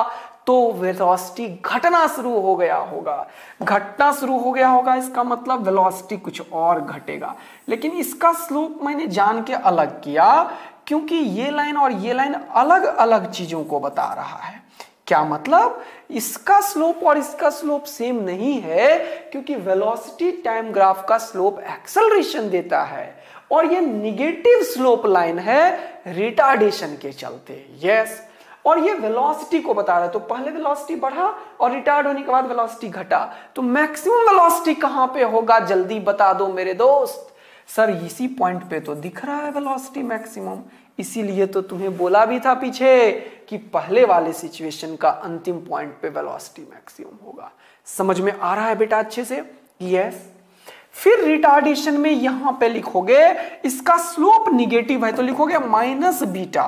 तो वेलोसिटी घटना शुरू हो गया होगा। घटना शुरू हो गया होगा इसका मतलब वेलोसिटी कुछ और घटेगा। लेकिन इसका स्लोप मैंने जान के अलग किया, क्योंकि ये लाइन और ये लाइन अलग अलग चीजों को बता रहा है। क्या मतलब? इसका स्लोप और इसका स्लोप सेम नहीं है, क्योंकि वेलोसिटी टाइम ग्राफ का स्लोप एक्सेलरेशन देता है और ये निगेटिव स्लोप लाइन है रिटार्डेशन के चलते। यस। और ये वेलोसिटी को बता रहा है, तो पहले वेलोसिटी बढ़ा और रिटार्ड होने के बाद वेलोसिटी घटा, तो मैक्सिमम वेलोसिटी कहां पे होगा? जल्दी बता दो मेरे दोस्त। सर इसी पॉइंट पे तो दिख रहा है वेलोसिटी मैक्सिमम, इसीलिए तो तुम्हें बोला भी था पीछे कि पहले वाले सिचुएशन का अंतिम पॉइंट पे वेलोसिटी मैक्सिमम होगा। समझ में आ रहा है बेटा अच्छे से? यस। फिर रिटार्डेशन में यहां पे लिखोगे इसका स्लोप निगेटिव है तो लिखोगे माइनस बीटा,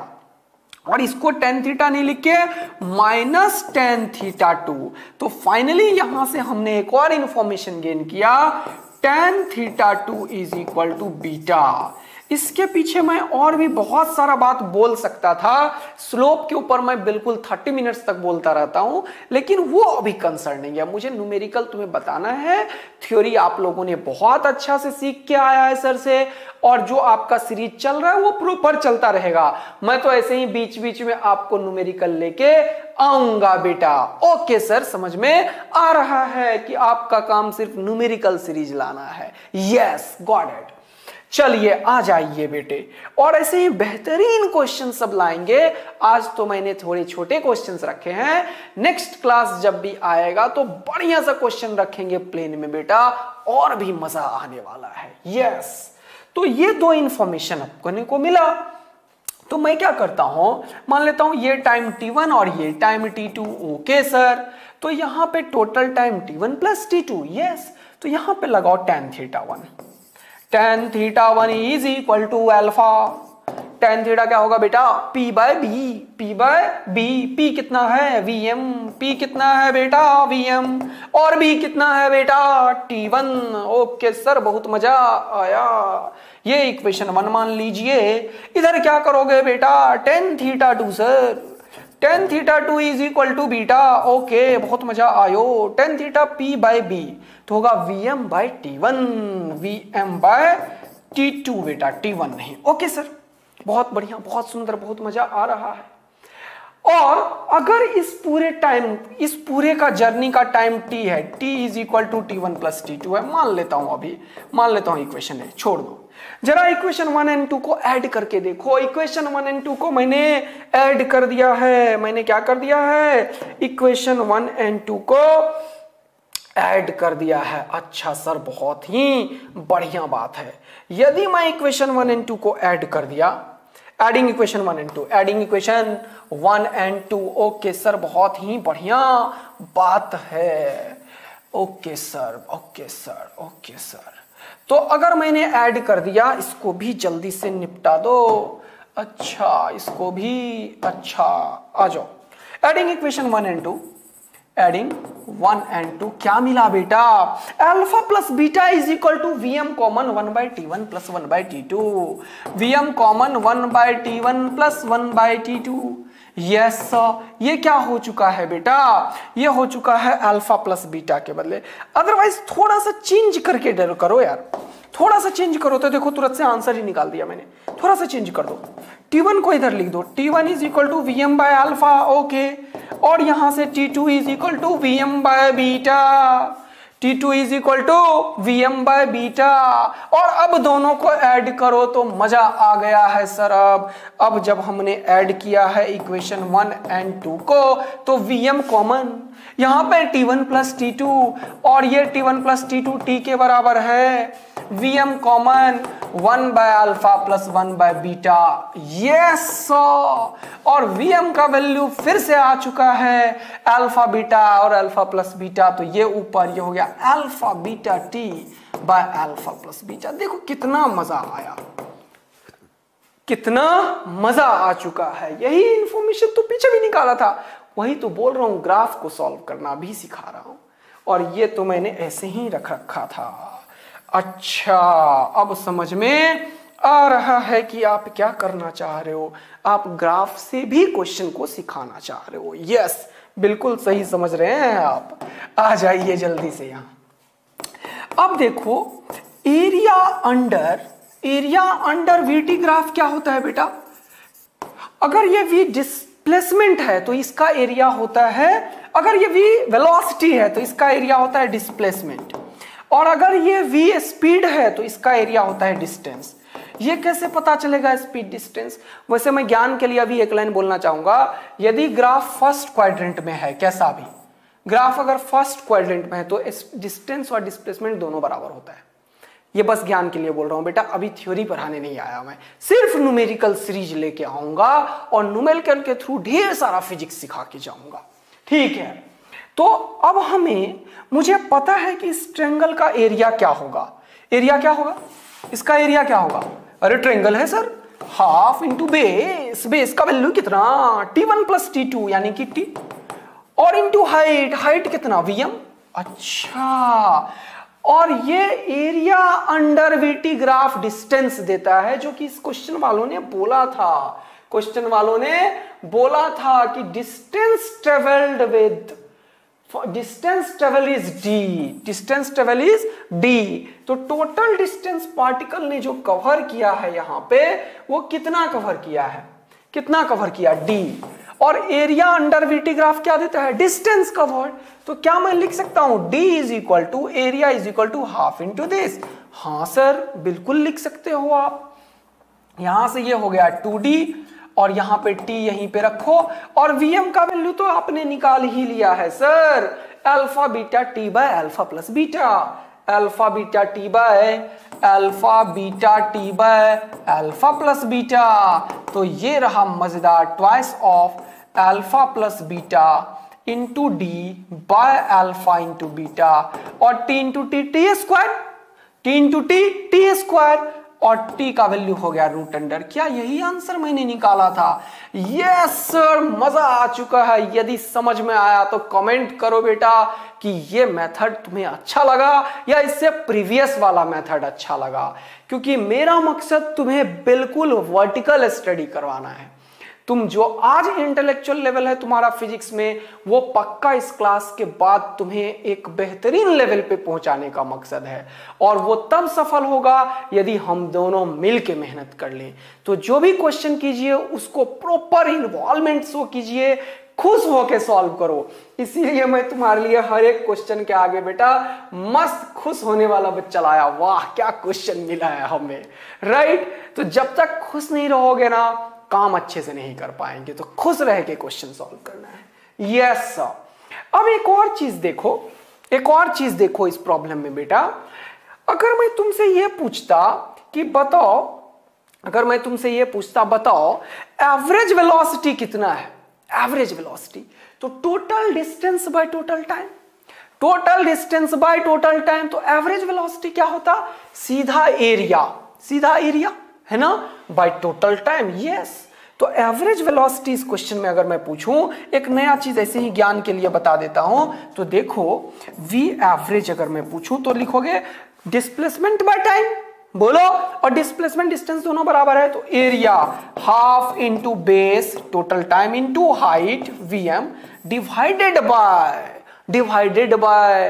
और इसको टेन थीटा नहीं लिख के माइनस टेन थीटा टू। तो फाइनली यहां से हमने एक और इंफॉर्मेशन गेन किया, tan theta two is equal to beta. इसके पीछे मैं और भी बहुत सारा बात बोल सकता था, स्लोप के ऊपर मैं बिल्कुल थर्टी मिनट्स तक बोलता रहता हूं, लेकिन वो अभी कंसर्न नहीं है। मुझे न्यूमेरिकल तुम्हें बताना है। थ्योरी आप लोगों ने बहुत अच्छा से सीख के आया है सर से, और जो आपका सीरीज चल रहा है वो प्रॉपर चलता रहेगा। मैं तो ऐसे ही बीच बीच में आपको न्यूमेरिकल लेके आऊंगा बेटा। ओके सर, समझ में आ रहा है कि आपका काम सिर्फ न्यूमेरिकल सीरीज लाना है। Yes, got it. चलिए आ जाइए बेटे, और ऐसे ही बेहतरीन क्वेश्चन सब लाएंगे। आज तो मैंने थोड़े छोटे क्वेश्चंस रखे हैं, नेक्स्ट क्लास जब भी आएगा तो बढ़िया सा क्वेश्चन रखेंगे प्लेन में बेटा, और भी मजा आने वाला है। यस। तो ये दो इंफॉर्मेशन आपको को मिला, तो मैं क्या करता हूं, मान लेता हूं ये टाइम टी वन और ये time t two. Okay sir, तो यहां पे total time t one plus t two. Yes. तो यहां पे लगाओ tan theta one. Tan theta one is equal to alpha. Tan theta क्या होगा बेटा? P by b. P by b. P कितना है? V M. पी कितना है बेटा? We m. और बी कितना है बेटा? T one. ओके सर, बहुत मजा आया। ये इक्वेशन वन मान लीजिए। इधर क्या करोगे बेटा? Tan theta two sir. Tan theta two is equal to beta. Okay, बहुत मजा आयो। Tan theta p by b तो होगा v m by t one. V m by t two बेटा, टी वन नहीं। ओके सर, बहुत बढ़िया, बहुत सुंदर, बहुत मजा आ रहा है। और अगर इस पूरे टाइम, इस पूरे का जर्नी का टाइम t है, t is equal to t one plus t two है, मान लेता हूं, अभी मान लेता हूं इक्वेशन है, छोड़ दो। जरा इक्वेशन वन एंड टू को ऐड करके देखो। इक्वेशन वन एंड टू को मैंने ऐड कर दिया है। मैंने क्या कर दिया है? इक्वेशन वन एंड टू को ऐड कर दिया है। अच्छा सर, बहुत ही बढ़िया बात है। यदि मैं इक्वेशन वन एंड टू को ऐड कर दिया, adding equation one and two, adding equation one and two, okay sir, बहुत ही बढ़िया बात है। Okay sir, okay sir, okay sir. तो अगर मैंने ऐड कर दिया, इसको भी जल्दी से निपटा दो। अच्छा, इसको भी, अच्छा आ जाओ। Adding equation one and two, adding one and two, क्या मिला बेटा? Alpha plus beta is equal to v m common one by t one plus one by t two, v m common one by t one plus one by t two. Yes, ये क्या हो चुका है बेटा? ये हो चुका है अल्फा प्लस बीटा के बदले। अदरवाइज थोड़ा सा चेंज करके डर करो यार, थोड़ा सा चेंज करो तो देखो तुरंत से आंसर ही निकाल दिया मैंने। थोड़ा सा चेंज कर दो, टी वन को इधर लिख दो, t one is equal to v m by alpha, okay. और यहां से t two is equal to v m by beta, t two is equal to v m by beta. और अब दोनों को ऐड करो तो मजा आ गया है सर। अब अब जब हमने ऐड किया है इक्वेशन वन एंड टू को, तो वी एम कॉमन, यहां पे t one plus t two, और ये t one plus t two t के बराबर है। V m common one by alpha plus one by beta, yes. और वी एम का वैल्यू फिर से आ चुका है, अल्फा बीटा और अल्फा प्लस बीटा, तो ये ऊपर ये हो गया alpha beta t by alpha plus beta. देखो कितना मजा आया, कितना मजा आ चुका है। यही इंफॉर्मेशन तो पीछे भी निकाला था, वही तो बोल रहा हूं, ग्राफ को सॉल्व करना भी सिखा रहा हूं। और ये तो मैंने ऐसे ही रख रखा था। अच्छा, अब समझ में आ रहा है कि आप क्या करना चाह रहे हो। आप ग्राफ से भी क्वेश्चन को सिखाना चाह रहे हो। यस, बिल्कुल सही समझ रहे हैं आप। आ जाइए जल्दी से यहां। अब देखो, area under, area under VT graph क्या होता है बेटा? अगर ये वी डिस्प्लेसमेंट है तो इसका एरिया होता है, अगर ये वी वेलोसिटी है तो इसका एरिया होता है डिस्प्लेसमेंट, और अगर ये v स्पीड है तो इसका एरिया होता है डिस्टेंस। ये कैसे पता चलेगा स्पीड डिस्टेंस? वैसे मैं ज्ञान के लिए अभी एक लाइन बोलना चाहूंगा। यदि ग्राफ फर्स्ट क्वाड्रेंट में है, कैसा भी ग्राफ अगर फर्स्ट क्वाड्रेंट में है तो डिस्टेंस और डिस्प्लेसमेंट दोनों बराबर होता है। ये बस ज्ञान के लिए बोल रहा हूं बेटा, अभी थ्योरी पढ़ाने नहीं आया मैं, सिर्फ न्यूमेरिकल सीरीज लेके आऊंगा और न्यूमेरिकल के थ्रू ढेर सारा फिजिक्स सिखा के जाऊंगा, ठीक है? तो अब हमें, मुझे पता है कि इस ट्रायंगल का एरिया क्या होगा। एरिया क्या होगा? इसका एरिया क्या होगा? अरे ट्रायंगल है sir, half into base, base का वैल्यू कितना? T one plus t two यानी कि टी, और इंटू हाइट, हाइट कितना? V m. अच्छा, और ये area under VT graph distance देता है, जो कि इस क्वेश्चन वालों ने बोला था। क्वेश्चन वालों ने बोला था कि distance travelled with, distance travel is d, distance travel is d. तो टोटल डिस्टेंस पार्टिकल ने जो कवर किया है यहां पे, वो कितना कवर किया है? कितना कवर किया? डी। और एरिया अंडर वीटी ग्राफ क्या देता है? Distance covered. तो क्या मैं लिख सकता हूं d is equal to area is equal to half into this? हाँ सर, बिल्कुल लिख सकते हो आप। यहां से ये हो गया टू डी, और यहां पे t यहीं पे रखो, और vm का वैल्यू तो आपने निकाल ही लिया है sir, alpha beta t by alpha plus beta, alpha beta t by alpha beta t by alpha plus beta. तो ये रहा मजेदार, twice of alpha plus beta into d by alpha into beta, और t into t t square, t into t t square, और t का value हो गया root under. क्या यही आंसर मैंने निकाला था? यस सर, मजा आ चुका है। यदि समझ में आया तो कमेंट करो बेटा कि ये मेथड तुम्हें अच्छा लगा या इससे प्रीवियस वाला मेथड अच्छा लगा, क्योंकि मेरा मकसद तुम्हें बिल्कुल वर्टिकल स्टडी करवाना है। तुम जो आज इंटेलेक्चुअल लेवल है तुम्हारा फिजिक्स में, वो पक्का इस क्लास के बाद तुम्हें एक बेहतरीन लेवल पे पहुंचाने का मकसद है। और वो तब सफल होगा यदि हम दोनों मिलके मेहनत कर लें। तो जो भी क्वेश्चन कीजिए उसको प्रॉपर इन्वॉल्वमेंट शो कीजिए, खुश होके सॉल्व करो। इसीलिए मैं तुम्हारे लिए हर एक क्वेश्चन के आगे बेटा मस्त खुश होने वाला बच्चा लाया। वाह क्या क्वेश्चन मिला है हमें, राइट। तो जब तक खुश नहीं रहोगे ना, काम अच्छे से नहीं कर पाएंगे। तो खुश रह के क्वेश्चन सॉल्व करना है। Yes sir. अब एक और चीज देखो, एक और चीज देखो इस प्रॉब्लम में बेटा। अगर मैं तुमसे ये पूछता कि बताओ, अगर मैं तुमसे ये पूछता बताओ एवरेज वेलोसिटी कितना है, एवरेज वेलोसिटी, तो total distance by total time, total distance by total time, तो एवरेज वेलोसिटी क्या होता, सीधा एरिया, सीधा एरिया है ना, बाय टोटल टाइम। यस, तो एवरेज वेलोसिटी इस क्वेश्चन में अगर मैं पूछूं, एक नया चीज ऐसे ही ज्ञान के लिए बता देता हूं। तो देखो वी एवरेज अगर मैं पूछूं तो लिखोगे डिस्प्लेसमेंट बाय टाइम, बोलो, और डिस्प्लेसमेंट डिस्टेंस दोनों बराबर है, तो area half into base total time into height v m divided by divided by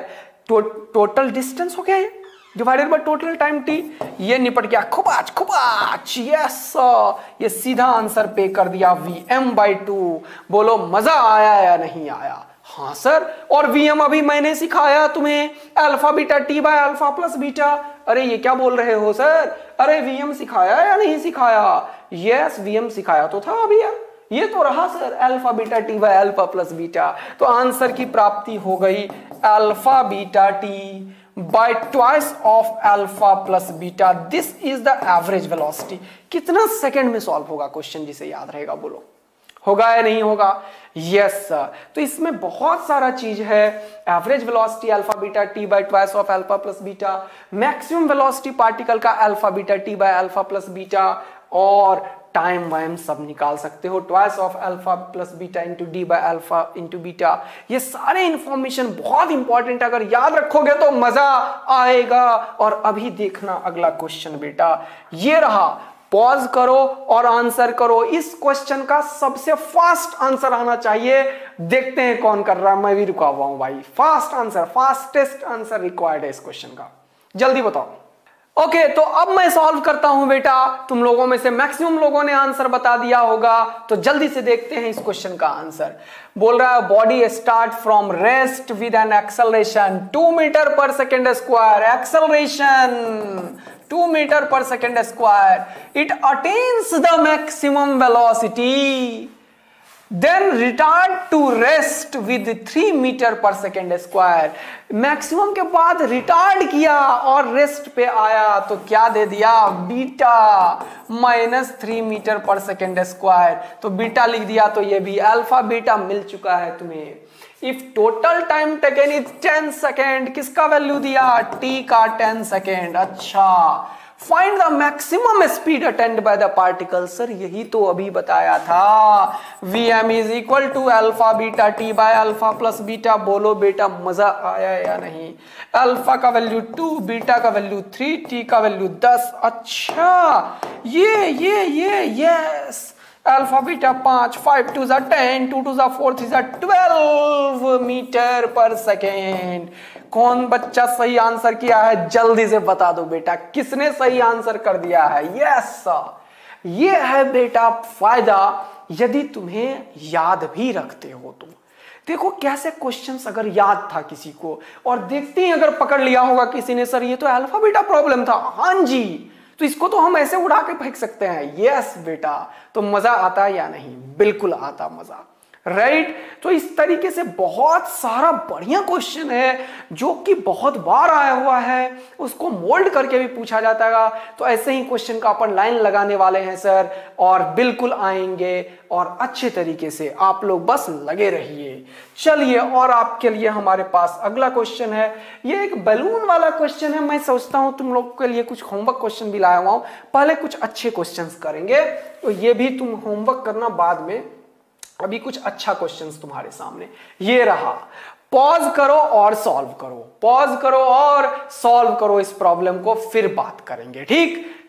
total distance हो गया ये, divided by total time t. ये निपट गया, खुबाच खुबाच। यस, ये सीधा आंसर पे कर दिया वी एम बाई टू। बोलो मजा आया या नहीं आया? हाँ सर। और वी एम अभी मैंने सिखाया तुम्हें, alpha beta t by alpha plus beta. अरे ये क्या बोल रहे हो सर? अरे वी एम सिखाया या नहीं सिखाया? यस वी एम सिखाया तो था अभी यार, ये तो रहा sir alpha beta t by alpha plus beta. तो आंसर की प्राप्ति हो गई alpha beta t by twice of alpha plus beta. This is the average velocity. कितना सेकंड में सॉल्व होगा क्वेश्चन, जिसे याद रहेगा? बोलो होगा या नहीं होगा? Yes sir. तो इसमें बहुत सारा चीज है। Average velocity alpha beta t by twice of alpha plus beta, maximum velocity particle का alpha beta t by alpha plus beta, और टाइम वाइम सब निकाल सकते हो, twice of alpha plus beta into d by alpha into beta. ये सारे information बहुत इंपॉर्टेंट, अगर याद रखोगे तो मजा आएगा। और अभी देखना अगला क्वेश्चन बेटा, ये रहा। पॉज करो और आंसर करो। इस क्वेश्चन का सबसे फास्ट आंसर आना चाहिए। देखते हैं कौन कर रहा है, मैं भी रुका हुआ हूं भाई। Fast answer, fastest answer required है इस क्वेश्चन का, जल्दी बताओ। ओके okay, तो अब मैं सॉल्व करता हूं बेटा। तुम लोगों में से मैक्सिमम लोगों ने आंसर बता दिया होगा, तो जल्दी से देखते हैं इस क्वेश्चन का आंसर। बोल रहा है body start from rest with an acceleration two metre per second square, acceleration two metre per second square, it attains the maximum velocity, then retard to rest with three metre per second square. Maximum के बाद retard किया और rest पे आया, तो क्या दे दिया? Beta minus three metre per second square. तो बीटा लिख दिया, तो ये भी अल्फा बीटा मिल चुका है तुम्हें। If total time taken is ten second, किसका वैल्यू दिया? टी का टेन सेकेंड। अच्छा, find the maximum speed attained by the particle. Sir यही तो अभी बताया था, v m is equal to alpha beta t by alpha plus beta. बोलो बेटा मजा आया या नहीं? अल्फा का वैल्यू टू, बीटा का वैल्यू थ्री, टी का वैल्यू दस। अच्छा ये ये ये यस, अल्फा बीटा पांच, फाइव टू जा टेन, टू टू जा फोर, थ्री जा ट्वेल्व मीटर पर सेकेंड। कौन बच्चा सही आंसर किया है? जल्दी से बता दो बेटा, किसने सही आंसर कर दिया है? यस, ये है बेटा फायदा यदि तुम्हें याद भी रखते हो तुम। देखो कैसे क्वेश्चंस अगर याद था किसी को, और देखते ही अगर पकड़ लिया होगा किसी ने, सर ये तो अल्फा बीटा प्रॉब्लम था, हाँ जी, तो इसको तो हम ऐसे उड़ा के फेंक सकते हैं। यस बेटा, तो मजा आता या नहीं? बिल्कुल आता मजा, राइट right? तो इस तरीके से बहुत सारा बढ़िया क्वेश्चन है जो कि बहुत बार आया हुआ है, उसको मोल्ड करके भी पूछा जाता है। तो ऐसे ही क्वेश्चन का अपन लाइन लगाने वाले हैं सर, और बिल्कुल आएंगे, और अच्छे तरीके से आप लोग बस लगे रहिए। चलिए, और आपके लिए हमारे पास अगला क्वेश्चन है। ये एक बैलून वाला क्वेश्चन है। मैं सोचता हूं तुम लोग के लिए कुछ होमवर्क क्वेश्चन भी लाया हुआ हूं। पहले कुछ अच्छे क्वेश्चन करेंगे, तो ये भी तुम होमवर्क करना बाद में। अभी कुछ अच्छा क्वेश्चंस तुम्हारे सामने। ये रहा, पॉज करो और सॉल्व करो, पॉज करो और सॉल्व करो इस प्रॉब्लम को, फिर बात करेंगे। ठीक,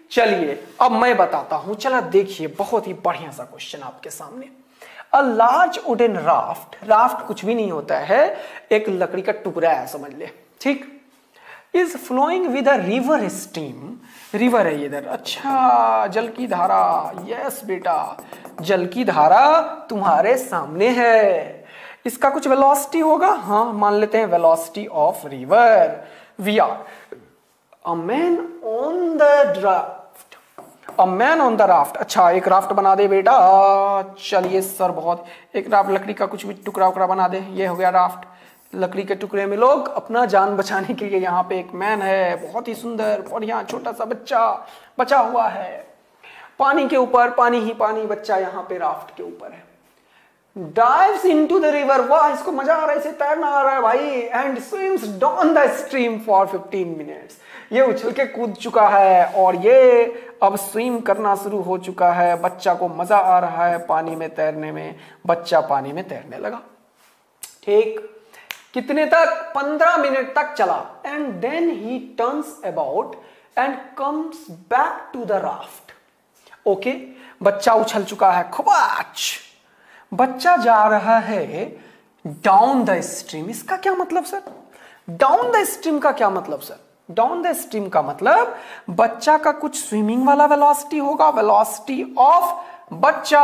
चलिए अब मैं बताता हूं। चला देखिए, बहुत ही बढ़िया सा क्वेश्चन आपके सामने। A large wooden raft, raft कुछ भी नहीं होता है, एक लकड़ी का टुकड़ा है समझ ले, ठीक, is flowing with a river stream, river है इधर, अच्छा जल की धारा, यस बेटा जल की धारा तुम्हारे सामने है, इसका कुछ वेलोसिटी होगा, हाँ मान लेते हैं velocity of river, v r a man on the draft, a man on the raft, अच्छा एक राफ्ट बना दे बेटा, चलिए सर बहुत, एक राफ्ट लकड़ी का कुछ भी टुकड़ा उकड़ा बना दे, ये हो गया राफ्ट, लकड़ी के टुकड़े में लोग अपना जान बचाने के लिए, यहाँ पे एक मैन है बहुत ही सुंदर बढ़िया, छोटा सा बच्चा बचा हुआ है पानी के ऊपर, पानी ही पानी, बच्चा यहाँ पे राफ्ट के ऊपर है, dives into the river, वाह इसको मजा आ रहा है, इसे तैरना आ रहा है भाई, and swims down the stream for fifteen minutes, ये उछल के कूद चुका है और ये अब स्विम करना शुरू हो चुका है, बच्चा को मजा आ रहा है पानी में तैरने में, बच्चा पानी में तैरने लगा, ठीक, कितने तक, पंद्रह मिनट तक चला, and then he turns about and comes back to the raft, okay, बच्चा उछल चुका है, खबाच, बच्चा जा रहा है डाउन द स्ट्रीम, इसका क्या मतलब सर, डाउन द स्ट्रीम का क्या मतलब सर, डाउन द स्ट्रीम का मतलब बच्चा का कुछ स्विमिंग वाला वेलोसिटी होगा, वेलोसिटी ऑफ बच्चा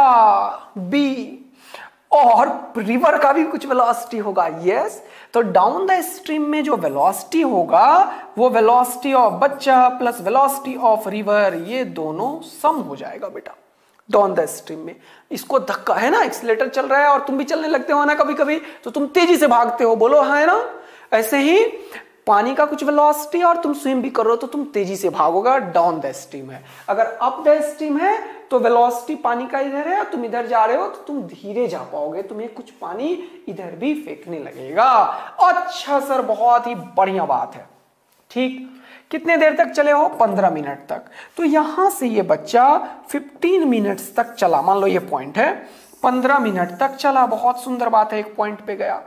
बी, और रिवर का भी कुछ वेलोसिटी होगा, यस, तो डाउन द स्ट्रीम में जो वेलोसिटी होगा वो वेलोसिटी ऑफ बच्चा प्लस वेलोसिटी ऑफ रिवर, ये दोनों सम हो जाएगा बेटा डाउन द स्ट्रीम में, इसको धक्का है ना, एक्सीलरेटर चल रहा है और तुम भी चलने लगते हो ना कभी कभी, तो तुम तेजी से भागते हो, बोलो हाँ है ना, ऐसे ही पानी का कुछ वेलोसिटी और तुम स्विम भी कर रहे हो तो तुम तेजी से भागोगा, डाउन द स्ट्रीम है, अगर अप द स्ट्रीम है तो वेलोसिटी पानी का इधर है, तुम इधर जा रहे हो तो तुम धीरे जा पाओगे, तुम्हें कुछ पानी इधर भी फेंकने लगेगा, अच्छा सर बहुत ही बढ़िया बात है, ठीक, कितने देर तक चले हो, पंद्रह मिनट तक, तो यहां से ये बच्चा पंद्रह मिनट्स तक चला, मान लो ये पॉइंट है, पंद्रह मिनट तक चला, बहुत सुंदर बात है, एक पॉइंट पे गया,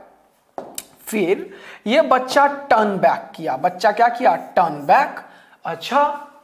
फिर ये बच्चा टर्न बैक किया, बच्चा क्या किया, टर्न बैक, अच्छा,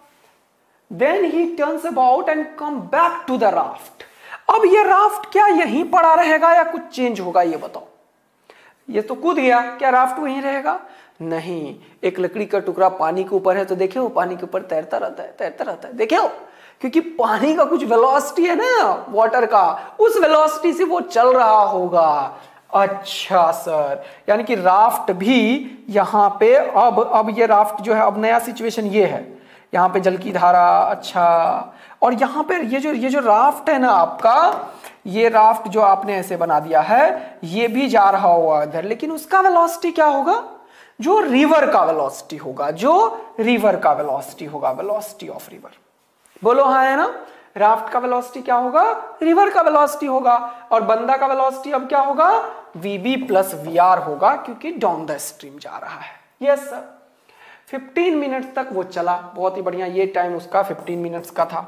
then he turns about and come back to the raft, अब ये राफ्ट क्या यहीं पड़ा रहेगा या कुछ चेंज होगा, ये बताओ, ये तो कूद गया, क्या राफ्ट वहीं रहेगा, नहीं, एक लकड़ी का टुकड़ा पानी के ऊपर है तो देखे हो पानी के ऊपर तैरता रहता है, तैरता रहता है, देखे हो, क्योंकि पानी का कुछ वेलोसिटी है ना वाटर का, उस वेलोसिटी से वो चल रहा होगा, अच्छा सर, यानी कि राफ्ट भी यहाँ पे, अब अब ये राफ्ट जो है, अब नया सिचुएशन ये है, यहाँ पे जल की धारा, अच्छा, और यहाँ पे ये जो ये जो राफ्ट है ना आपका, ये राफ्ट जो आपने ऐसे बना दिया है, ये भी जा रहा होगा इधर, लेकिन उसका वेलोसिटी क्या होगा, जो रिवर का वेलोसिटी होगा, जो रिवर का वेलोसिटी होगा, वेलोसिटी ऑफ रिवर, बोलो हाँ है ना, राफ्ट का वेलोसिटी क्या होगा, रिवर का वेलोसिटी होगा, और बंदा का वेलोसिटी अब क्या होगा, वीबी प्लस वी आर होगा, क्योंकि डाउन द स्ट्रीम जा रहा है, यस सर, पंद्रह मिनट तक वो चला, बहुत ही बढ़िया, ये टाइम उसका पंद्रह मिनट्स का था,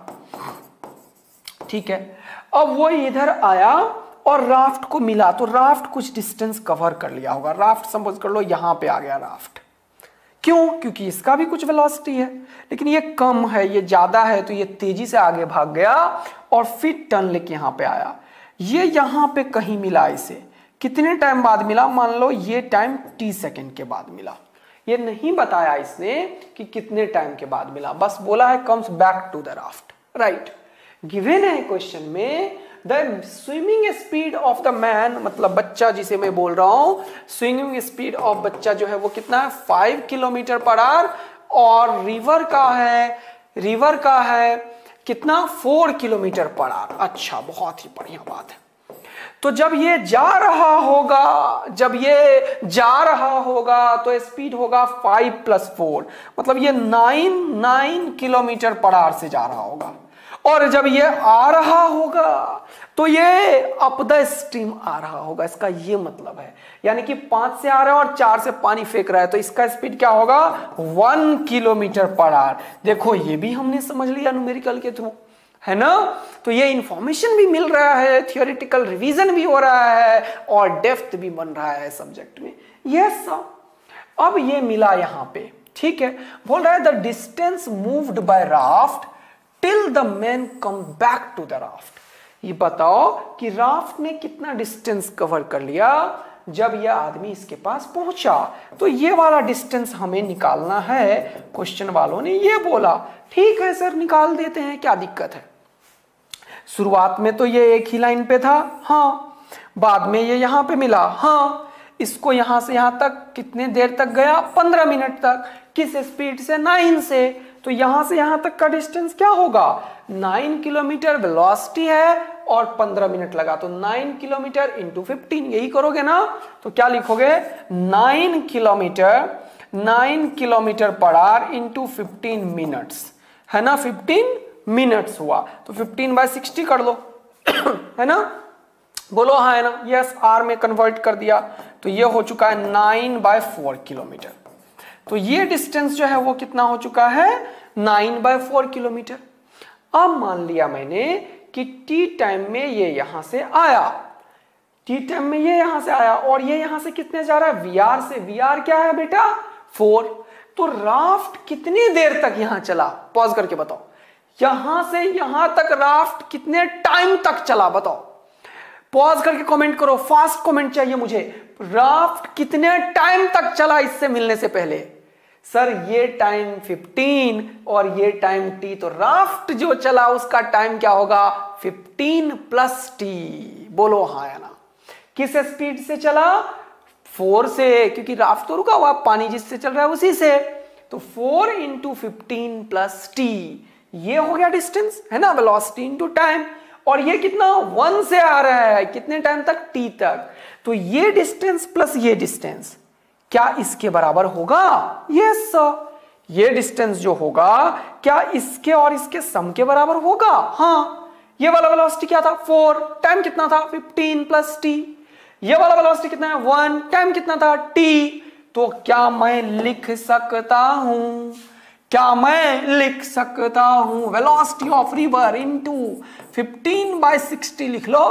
ठीक है, अब वो इधर आया और राफ्ट को मिला, तो राफ्ट कुछ डिस्टेंस कवर कर लिया होगा, राफ्ट सपोज कर लो यहां पे आ गया राफ्ट, क्यों, क्योंकि इसका भी कुछ वेलोसिटी है, लेकिन ये कम है, ये ज्यादा है, तो ये तेजी से आगे भाग गया और फिर टर्न लेके यहां पे आया, ये यहां पे कहीं मिला, इसे कितने टाइम बाद मिला, मान लो ये टाइम टी सेकेंड के बाद मिला, ये नहीं बताया इसने कि कितने टाइम के बाद मिला, बस बोला है comes back to the raft, right, given है क्वेश्चन में, the swimming speed of the man, मतलब बच्चा जिसे मैं बोल रहा हूं, स्विमिंग स्पीड ऑफ बच्चा जो है वो कितना है, फाइव किलोमीटर पर आवर, और रिवर का है, रिवर का है कितना, फोर किलोमीटर पर आवर, अच्छा बहुत ही बढ़िया बात है, तो जब ये जा रहा होगा, जब ये जा रहा होगा तो स्पीड होगा फाइव प्लस फोर, मतलब ये nine nine kilometre per hour से जा रहा होगा, और जब ये आ रहा होगा तो ये अप द स्ट्रीम आ रहा होगा, इसका ये मतलब है, यानी कि पांच से आ रहा है और चार से पानी फेंक रहा है, तो इसका स्पीड क्या होगा, वन किलोमीटर पर आवर, देखो ये भी हमने समझ लिया न्यूमेरिकल के थ्रू, है ना, तो ये इंफॉर्मेशन भी मिल रहा है, थियोरेटिकल रिवीजन भी हो रहा है और डेप्थ भी बन रहा है सब्जेक्ट में, यस सर, अब ये मिला यहां पे, ठीक है, बोल रहा है the distance moved by raft till the man come back to the raft. ये बताओ कि राफ्ट ने कितना डिस्टेंस कवर कर लिया जब यह आदमी इसके पास पहुंचा। तो ये वाला डिस्टेंस हमें निकालना है, क्वेश्चन वालों ने ये बोला। ठीक है सर, निकाल देते हैं, क्या दिक्कत है। शुरुआत में तो ये एक ही लाइन पे था, हाँ, बाद में ये यहां पे मिला, हाँ, इसको यहां से यहां तक कितने देर तक गया, पंद्रह मिनट तक। किस स्पीड से, नाइन से। तो यहां से यहां तक का डिस्टेंस क्या होगा, नाइन किलोमीटर वेलोसिटी है और पंद्रह मिनट लगा, तो नाइन किलोमीटर इंटू फिफ्टीन, यही करोगे ना। तो क्या लिखोगे, nine kilometre nine kilometre per hour into fifteen minutes, है ना, फिफ्टीन मिनट्स हुआ। तो फिफ्टीन बाय सिक्सटी कर लो है ना, बोलो हाँ है ना, यस, आर में कन्वर्ट कर दिया। तो ये हो चुका है नाइन बाय फोर किलोमीटर। तो ये डिस्टेंस जो है वो कितना हो चुका है, नाइन बाय फोर किलोमीटर। अब मान लिया मैंने कि टी टाइम में ये यहां से आया, टी टाइम में ये यहां से आया और ये यहां से कितने जा रहा है, वीआर से। वीआर क्या है बेटा, फोर। तो राफ्ट कितनी देर तक यहां चला, पॉज करके बताओ, यहां से यहां तक राफ्ट कितने टाइम तक चला, बताओ, पॉज करके कमेंट करो, फास्ट कमेंट चाहिए मुझे। राफ्ट कितने टाइम तक चला इससे मिलने से पहले, सर ये टाइम फिफ्टीन और ये टाइम टी, तो राफ्ट जो चला उसका टाइम क्या होगा, फिफ्टीन प्लस टी। बोलो हाँ या ना। किस स्पीड से चला, फोर से, क्योंकि राफ्ट तो रुका हुआ, पानी जिससे चल रहा है उसी से। तो four into fifteen plus T, ये हो गया डिस्टेंस, है ना, वेलोसिटी इंटू टाइम। और ये कितना, वन से आ रहा है, कितने टाइम तक, टी तक। तो ये डिस्टेंस प्लस ये डिस्टेंस क्या इसके बराबर होगा, यस सर। ये डिस्टेंस जो होगा क्या इसके और इसके सम के बराबर होगा, हाँ। ये वाला वेलोसिटी क्या था, फोर, टाइम कितना था, फिफ्टीन प्लस टी। ये वाला वेलोसिटी कितना है, वन, टाइम कितना था, टी। तो क्या मैं लिख सकता हूं, क्या मैं लिख सकता हूं, velocity of river into fifteen by sixty लिख लो,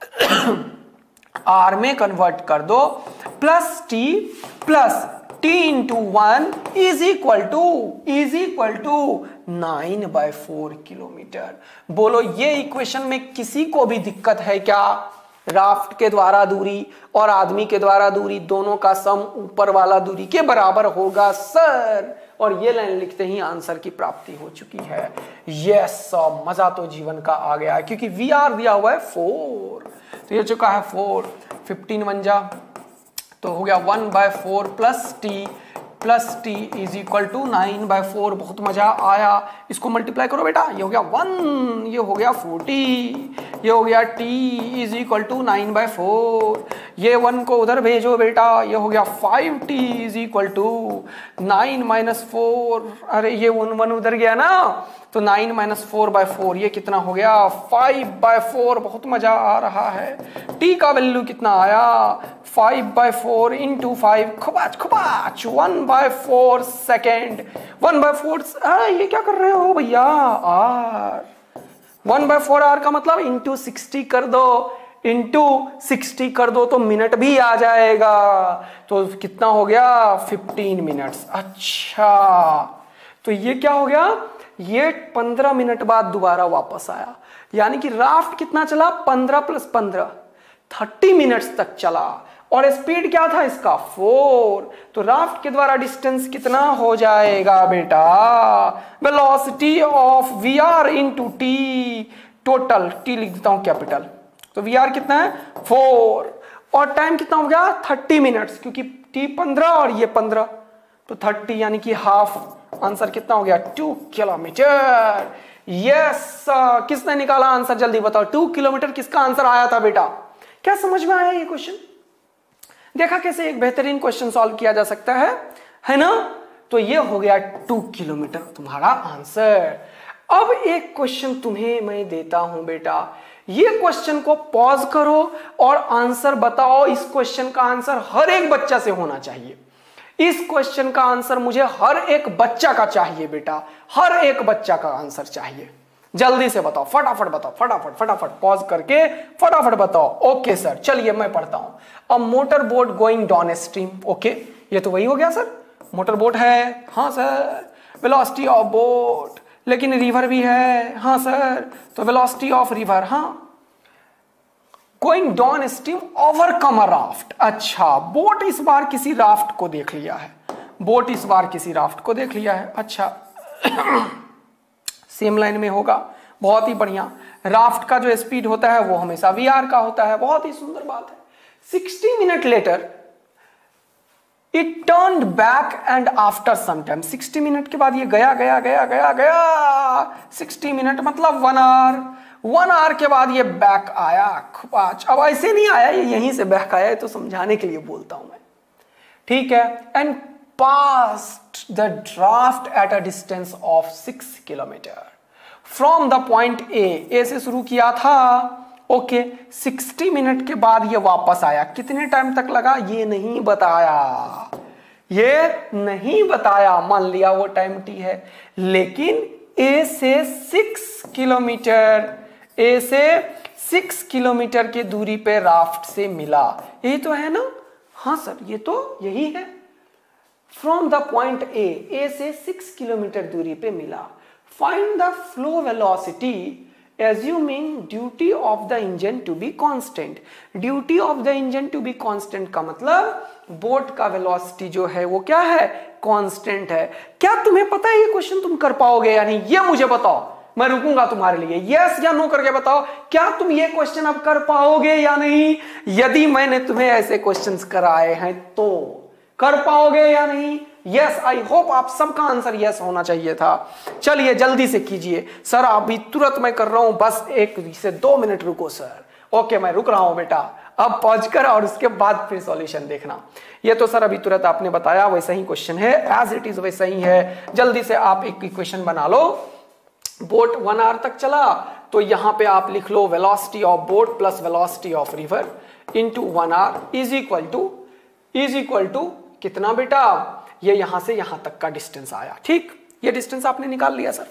आर में कन्वर्ट कर दो, plus T plus T into one is equal to is equal to nine by four kilometre. बोलो ये इक्वेशन में किसी को भी दिक्कत है क्या, राफ्ट के द्वारा दूरी और आदमी के द्वारा दूरी दोनों का सम ऊपर वाला दूरी के बराबर होगा सर। और ये लाइन लिखते ही आंसर की प्राप्ति हो चुकी है, यस। मजा तो जीवन का आ गया है, क्योंकि वी आर दिया हुआ है फोर, तो ये चुका है फोर, फिफ्टीन वन जा तो हो गया one by four plus T plus T is equal to nine by four. बहुत मजा आया, इसको मल्टीप्लाई करो बेटा, ये हो गया वन, ये हो गया फोर्टी, ये हो गया T is equal to nine by four. ये वन को उधर भेजो बेटा, ये हो गया five T is equal to nine minus four. अरे ये वन वन उधर गया ना, तो nine minus four by four, ये कितना हो गया, फाइव बाय फोर। बहुत मजा आ रहा है। टी का वैल्यू कितना आया, five by four into five, खुबाच खुबाच, one by four second, one by four. ये क्या कर रहे हो भैया, R, one by four R का मतलब इंटू सिक्सटी कर दो, इंटू सिक्सटी कर दो तो मिनट भी आ जाएगा। तो कितना हो गया, फिफ्टीन मिनट्स। अच्छा, तो ये क्या हो गया, ये पंद्रह मिनट बाद दोबारा वापस आया, यानी कि राफ्ट कितना चला, पंद्रह प्लस पंद्रह, थर्टी मिनट्स तक चला। और स्पीड क्या था इसका, फोर। तो राफ्ट के द्वारा डिस्टेंस कितना हो जाएगा बेटा, velocity of V R into T, total T लिख देता हूं कैपिटल, तो वी आर कितना है, फोर। और टाइम कितना हो गया, थर्टी मिनट्स, क्योंकि टी पंद्रह और ये पंद्रह, तो थर्टी यानी कि हाफ। आंसर कितना हो गया, टू किलोमीटर। यस, किसने निकाला आंसर, जल्दी बताओ, टू किलोमीटर किसका आंसर आया था बेटा। क्या समझ में आया ये क्वेश्चन, देखा कैसे एक बेहतरीन क्वेश्चन सॉल्व किया जा सकता है, है ना। तो ये हो गया टू किलोमीटर तुम्हारा आंसर। अब एक क्वेश्चन तुम्हें मैं देता हूं बेटा, ये क्वेश्चन को पॉज करो और आंसर बताओ। इस क्वेश्चन का आंसर हर एक बच्चा से होना चाहिए। इस क्वेश्चन का आंसर मुझे हर एक बच्चा का चाहिए बेटा, हर एक बच्चा का आंसर चाहिए। जल्दी से बताओ, फटाफट बताओ, फटाफट फटाफट पॉज करके फटाफट बताओ। ओके सर, चलिए मैं पढ़ता हूं। A motor boat going downstream, okay, ये तो वही हो गया सर, मोटर बोट है, हाँ सर। वेलोसिटी ऑफ बोट, लेकिन रिवर भी है। हाँ सर, तो वेलोसिटी ऑफ रिवर, हाँ going downstream overcome a raft. अच्छा, बोट इस बार किसी राफ्ट को देख लिया है, बोट इस बार किसी राफ्ट को देख लिया है। अच्छा सेम लाइन में होगा, बहुत ही बढ़िया। राफ्ट का जो स्पीड होता है वो हमेशा वी आर का होता है, बहुत ही सुंदर बात है। Sixty minute later it turned back and after some time, sixty minute के बाद ये गया गया गया गया गया, सिक्सटी मिनट मतलब वन आवर, वन आवर के बाद ये बैक आया। खुपाच, अब ऐसे नहीं आया, ये यहीं से बैक आया है, तो समझाने के लिए बोलता हूं मैं, ठीक है। And passed the draft at a distance of six kilometre from the point A, A से शुरू किया था, ओके okay, सिक्सटी मिनट के बाद ये वापस आया। कितने टाइम तक लगा ये नहीं बताया, ये नहीं बताया, मान लिया वो टाइम टी है, लेकिन ए से सिक्स किलोमीटर, ए से सिक्स किलोमीटर की दूरी पे राफ्ट से मिला। यही तो है ना? हाँ सर, ये तो यही है। From the point A, A से सिक्स किलोमीटर दूरी पे मिला। Find the flow velocity assuming duty of the engine to be constant। duty of the engine to be constant का मतलब बोट का वेलोसिटी जो है वो क्या है? कांस्टेंट है। क्या तुम्हें पता है ये क्वेश्चन तुम कर पाओगे या नहीं? ये मुझे बताओ, मैं रुकूंगा तुम्हारे लिए। यस या नो करके बताओ, क्या तुम ये क्वेश्चन अब कर पाओगे या नहीं? यदि मैंने तुम्हें ऐसे क्वेश्चंस कराए हैं तो कर पाओगे या नहीं? यस, आई होप आप सबका आंसर यस होना चाहिए था। चलिए जल्दी से कीजिए। सर अभी तुरंत मैं कर रहा हूं, बस एक से दो मिनट रुको सर। ओके, मैं रुक रहा हूं बेटा, अब पॉज कर और उसके बाद फिर सॉल्यूशन देखना। ये तो सर अभी तुरंत आपने बताया, वैसा ही क्वेश्चन है, एज इट इज वैसा ही है। जल्दी से आप एक इक्वेशन बना लो। बोट वन आवर तक चला, तो यहां पे आप लिख लो velocity of boat plus velocity of river into one hour is equal to is equal to कितना बेटा? ये यहां से यहां तक का डिस्टेंस आया, ठीक। ये डिस्टेंस आपने निकाल लिया सर।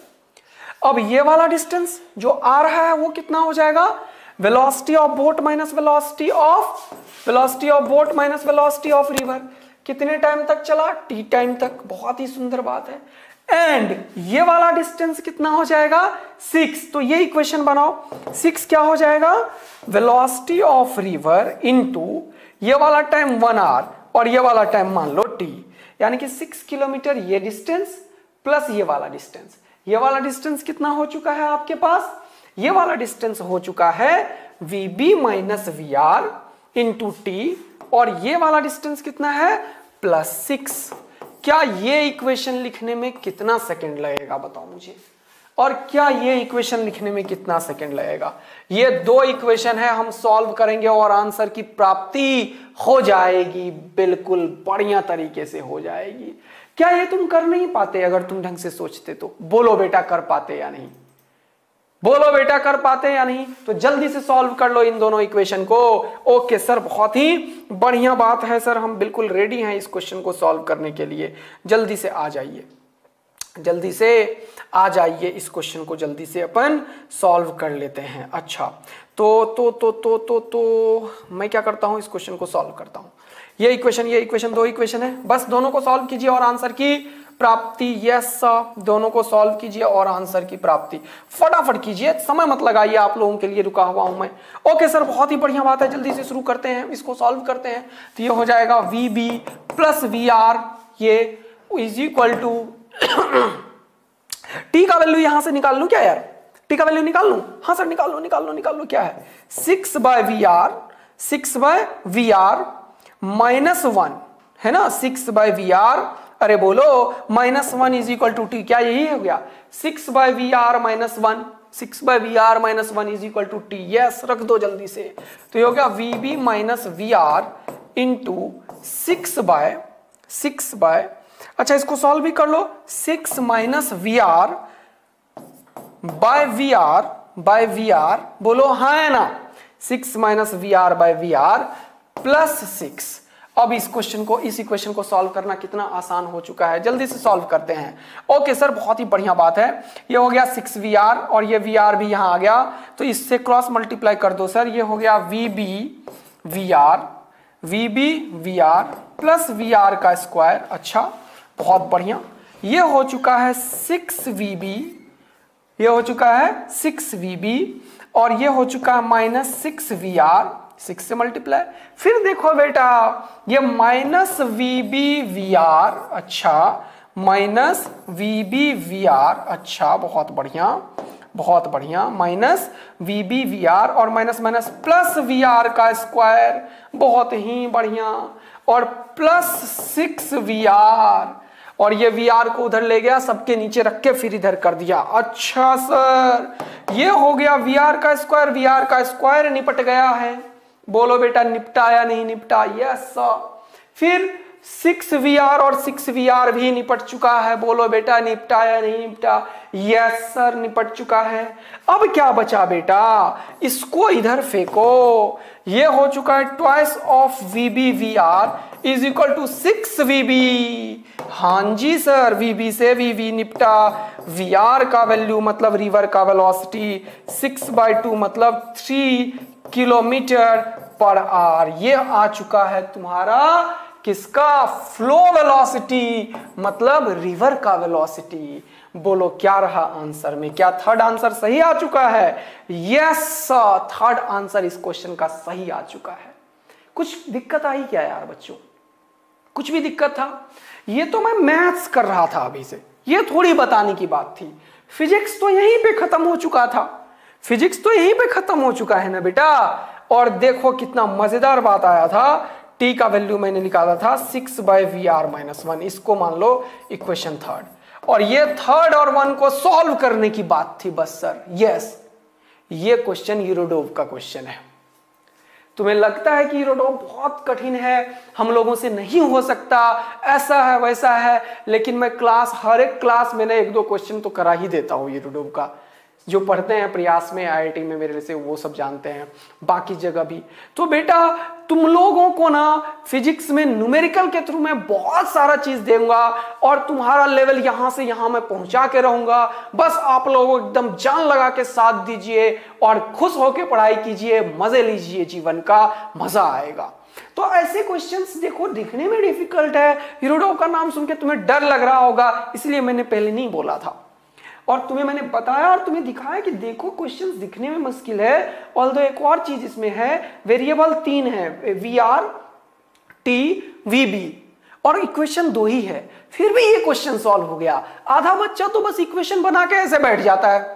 अब ये वाला डिस्टेंस जो आ रहा है वो कितना हो जाएगा? Velocity of boat minus velocity of velocity of boat minus velocity of river. कितने टाइम तक चला? टी टाइम तक। बहुत ही सुंदर बात है। एंड ये वाला डिस्टेंस कितना हो जाएगा? सिक्स। तो ये इक्वेशन बनाओ। सिक्स क्या हो जाएगा? वेलोसिटी ऑफ रिवर इनटू ये वाला टाइम वन आवर और ये वाला टाइम मान लो टी, यानी कि सिक्स किलोमीटर ये डिस्टेंस प्लस ये वाला डिस्टेंस। ये वाला डिस्टेंस कितना हो चुका है आपके पास? ये वाला डिस्टेंस हो चुका है V B minus V R into T, और ये वाला डिस्टेंस कितना है? Plus six. क्या ये इक्वेशन लिखने में कितना सेकंड लगेगा बताओ मुझे? और क्या ये इक्वेशन लिखने में कितना सेकंड लगेगा? ये दो इक्वेशन है, हम सॉल्व करेंगे और आंसर की प्राप्ति हो जाएगी, बिल्कुल बढ़िया तरीके से हो जाएगी। क्या ये तुम कर नहीं पाते अगर तुम ढंग से सोचते तो? बोलो बेटा, कर पाते या नहीं? बोलो बेटा, कर पाते या नहीं? तो जल्दी से सॉल्व कर लो इन दोनों इक्वेशन को। ओके सर, बहुत ही बढ़िया बात है सर, हम बिल्कुल रेडी हैं इस क्वेश्चन को सॉल्व करने के लिए। जल्दी से आ जाइए, जल्दी से आ जाइए, इस क्वेश्चन को जल्दी से अपन सॉल्व कर लेते हैं। अच्छा, तो तो तो तो तो तो मैं क्या करता हूं, इस क्वेश्चन को सॉल्व करता हूं। ये इक्वेशन ये इक्वेशन दो इक्वेशन है, बस दोनों को सॉल्व कीजिए और आंसर की प्राप्ति। यस, दोनों को सॉल्व कीजिए और आंसर की प्राप्ति फटाफट कीजिए, समय मत लगाइए, आप लोगों के लिए रुका हुआ हूं मैं। ओके सर, बहुत ही बढ़िया बात है, जल्दी से शुरू करते हैं, इसको सॉल्व करते हैं। तो ये हो जाएगा V B plus V R, ये इज इक्वल टू टी का वैल्यू यहां से निकाल लूं क्या यार? टी का वैल्यू निकाल लूं? हाँ सर, निकाल लो निकाल लो निकाल लो। क्या है? Six by V R, six by V R minus one है ना, सिक्स बाय वी आर, अरे बोलो minus one is equal to T. क्या यही हो गया? Six by V R minus one, six by V R minus one is equal to T. Yes, रख दो जल्दी से। तो ये हो गया V B minus V R into six by six by अच्छा इसको सॉल्व भी कर लो। Six minus V R by V R by V R, बोलो हाँ है ना? Six minus V R by V R plus six. अब इस क्वेश्चन को, इस इक्वेशन को सॉल्व करना कितना आसान हो चुका है, जल्दी से सॉल्व करते हैं। ओके सर, बहुत ही बढ़िया बात है। ये हो गया सिक्स वी आर और ये वी आर भी यहां आ गया, तो इससे क्रॉस मल्टीप्लाई कर दो सर। ये हो गया V B V R V B V R plus V R का स्क्वायर। अच्छा, बहुत बढ़िया। ये हो चुका है सिक्स वी बी ये हो चुका है सिक्स वी बी और ये हो चुका है minus six V R, six से मल्टीप्लाई। फिर देखो बेटा ये minus V B V R, अच्छा minus V B V R, अच्छा बहुत बढ़िया बहुत बढ़िया, minus V B V R और minus minus plus V R का स्क्वायर, बहुत ही बढ़िया, और प्लस सिक्स वी आर, और ये वी आर को उधर ले गया, सबके नीचे रख के फिर इधर कर दिया। अच्छा सर ये हो गया वी आर का स्क्वायर, वी आर का स्क्वायर निपट गया है। बोलो बेटा निपटा या नहीं निपटा? Yes sir. फिर सिक्स वी आर और सिक्स वी आर भी निपट चुका है। बोलो बेटा निपटा या नहीं निपटा? यस सर निपट चुका है। अब क्या बचा बेटा? इसको इधर फेंको। ये हो चुका है twice of V B V R is equal to six V B. हाँ जी सर, वी बी से वी बी निपटा। वी आर का वैल्यू मतलब रिवर का वेलोसिटी सिक्स बाई टू मतलब थ्री किलोमीटर पर आवर। ये आ चुका है तुम्हारा किसका? फ्लो वेलोसिटी मतलब रिवर का वेलोसिटी। बोलो क्या रहा आंसर में? क्या थर्ड आंसर सही आ चुका है? यस, थर्ड आंसर इस क्वेश्चन का सही आ चुका है। कुछ दिक्कत आई क्या यार बच्चों? कुछ भी दिक्कत था? ये तो मैं मैथ्स कर रहा था अभी से, ये थोड़ी बताने की बात थी। फिजिक्स तो यहीं पे खत्म हो चुका था, फिजिक्स तो यहीं पे खत्म हो चुका है ना बेटा। और देखो कितना मजेदार बात आया था। टी का वैल्यू मैंने निकाला था six by V R minus one, इसको मान लो इक्वेशन थर्ड, और ये थर्ड और वन को सॉल्व करने की बात थी बस सर। यस, ये क्वेश्चन यूरोडोव का क्वेश्चन है। तुम्हें लगता है कि यूरोडोव बहुत कठिन है, हम लोगों से नहीं हो सकता, ऐसा है वैसा है, लेकिन मैं क्लास हर एक क्लास में एक दो क्वेश्चन तो करा ही देता हूँ यूरोडोव का। जो पढ़ते हैं प्रयास में, आई आई टी में मेरे से, वो सब जानते हैं, बाकी जगह भी। तो बेटा तुम लोगों को ना फिजिक्स में न्यूमेरिकल के थ्रू मैं बहुत सारा चीज दूंगा और तुम्हारा लेवल यहां से यहां मैं पहुंचा के रहूंगा। बस आप लोगों को एकदम जान लगा के साथ दीजिए और खुश होके पढ़ाई कीजिए, मजे लीजिए, जीवन का मजा आएगा। तो ऐसे क्वेश्चंस देखो दिखने में डिफिकल्ट है, यूरोडोव का नाम सुन के तुम्हें डर लग रहा होगा, इसलिए मैंने पहले नहीं बोला था और तुम्हें मैंने बताया और तुम्हें दिखाया कि देखो क्वेश्चंस दिखने में मुश्किल है। ऑल्दो एक और चीज इसमें है, वेरिएबल तीन है, V R, T, V B, और इक्वेशन दो ही है, फिर भी ये क्वेश्चन सॉल्व हो गया। आधा बच्चा तो बस इक्वेशन बना के ऐसे बैठ जाता है,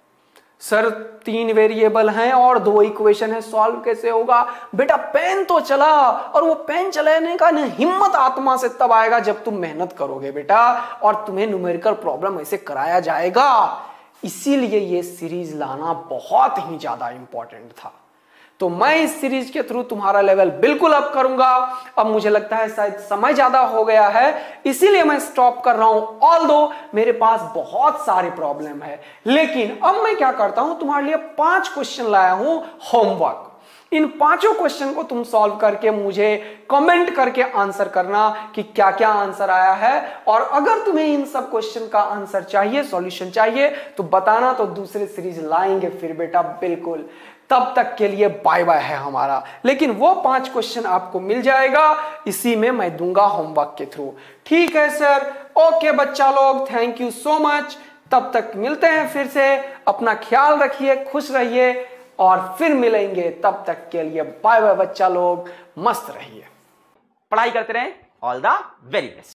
सर तीन वेरिएबल हैं और दो इक्वेशन है, सॉल्व कैसे होगा? बेटा पेन तो चला, और वो पेन चलाने का न हिम्मत आत्मा से तब आएगा जब तुम मेहनत करोगे बेटा, और तुम्हें न्यूमेरिकल प्रॉब्लम ऐसे कराया जाएगा। इसीलिए ये सीरीज लाना बहुत ही ज्यादा इंपॉर्टेंट था। तो मैं इस सीरीज के थ्रू तुम्हारा लेवल बिल्कुल अप करूंगा। अब मुझे लगता है शायद समय ज्यादा हो गया है, इसीलिए मैं स्टॉप कर रहा हूं। ऑल्दो मेरे पास बहुत सारे प्रॉब्लम है, लेकिन अब मैं क्या करता हूं, तुम्हारे लिए पांच क्वेश्चन लाया हूं होमवर्क। इन पांचों क्वेश्चन को तुम सॉल्व करके मुझे कमेंट करके आंसर करना कि क्या क्या आंसर आया है, और अगर तुम्हें इन सब क्वेश्चन का आंसर चाहिए, सॉल्यूशन चाहिए, तो बताना, तो दूसरे सीरीज लाएंगे फिर बेटा बिल्कुल। तब तक के लिए बाय बाय है हमारा, लेकिन वो पांच क्वेश्चन आपको मिल जाएगा, इसी में मैं दूंगा होमवर्क के थ्रू। ठीक है सर, ओके बच्चा लोग, थैंक यू सो मच। तब तक मिलते हैं फिर से, अपना ख्याल रखिए, खुश रहिए और फिर मिलेंगे। तब तक के लिए बाय बाय बच्चा लोग, मस्त रहिए, पढ़ाई करते रहें। All the very best.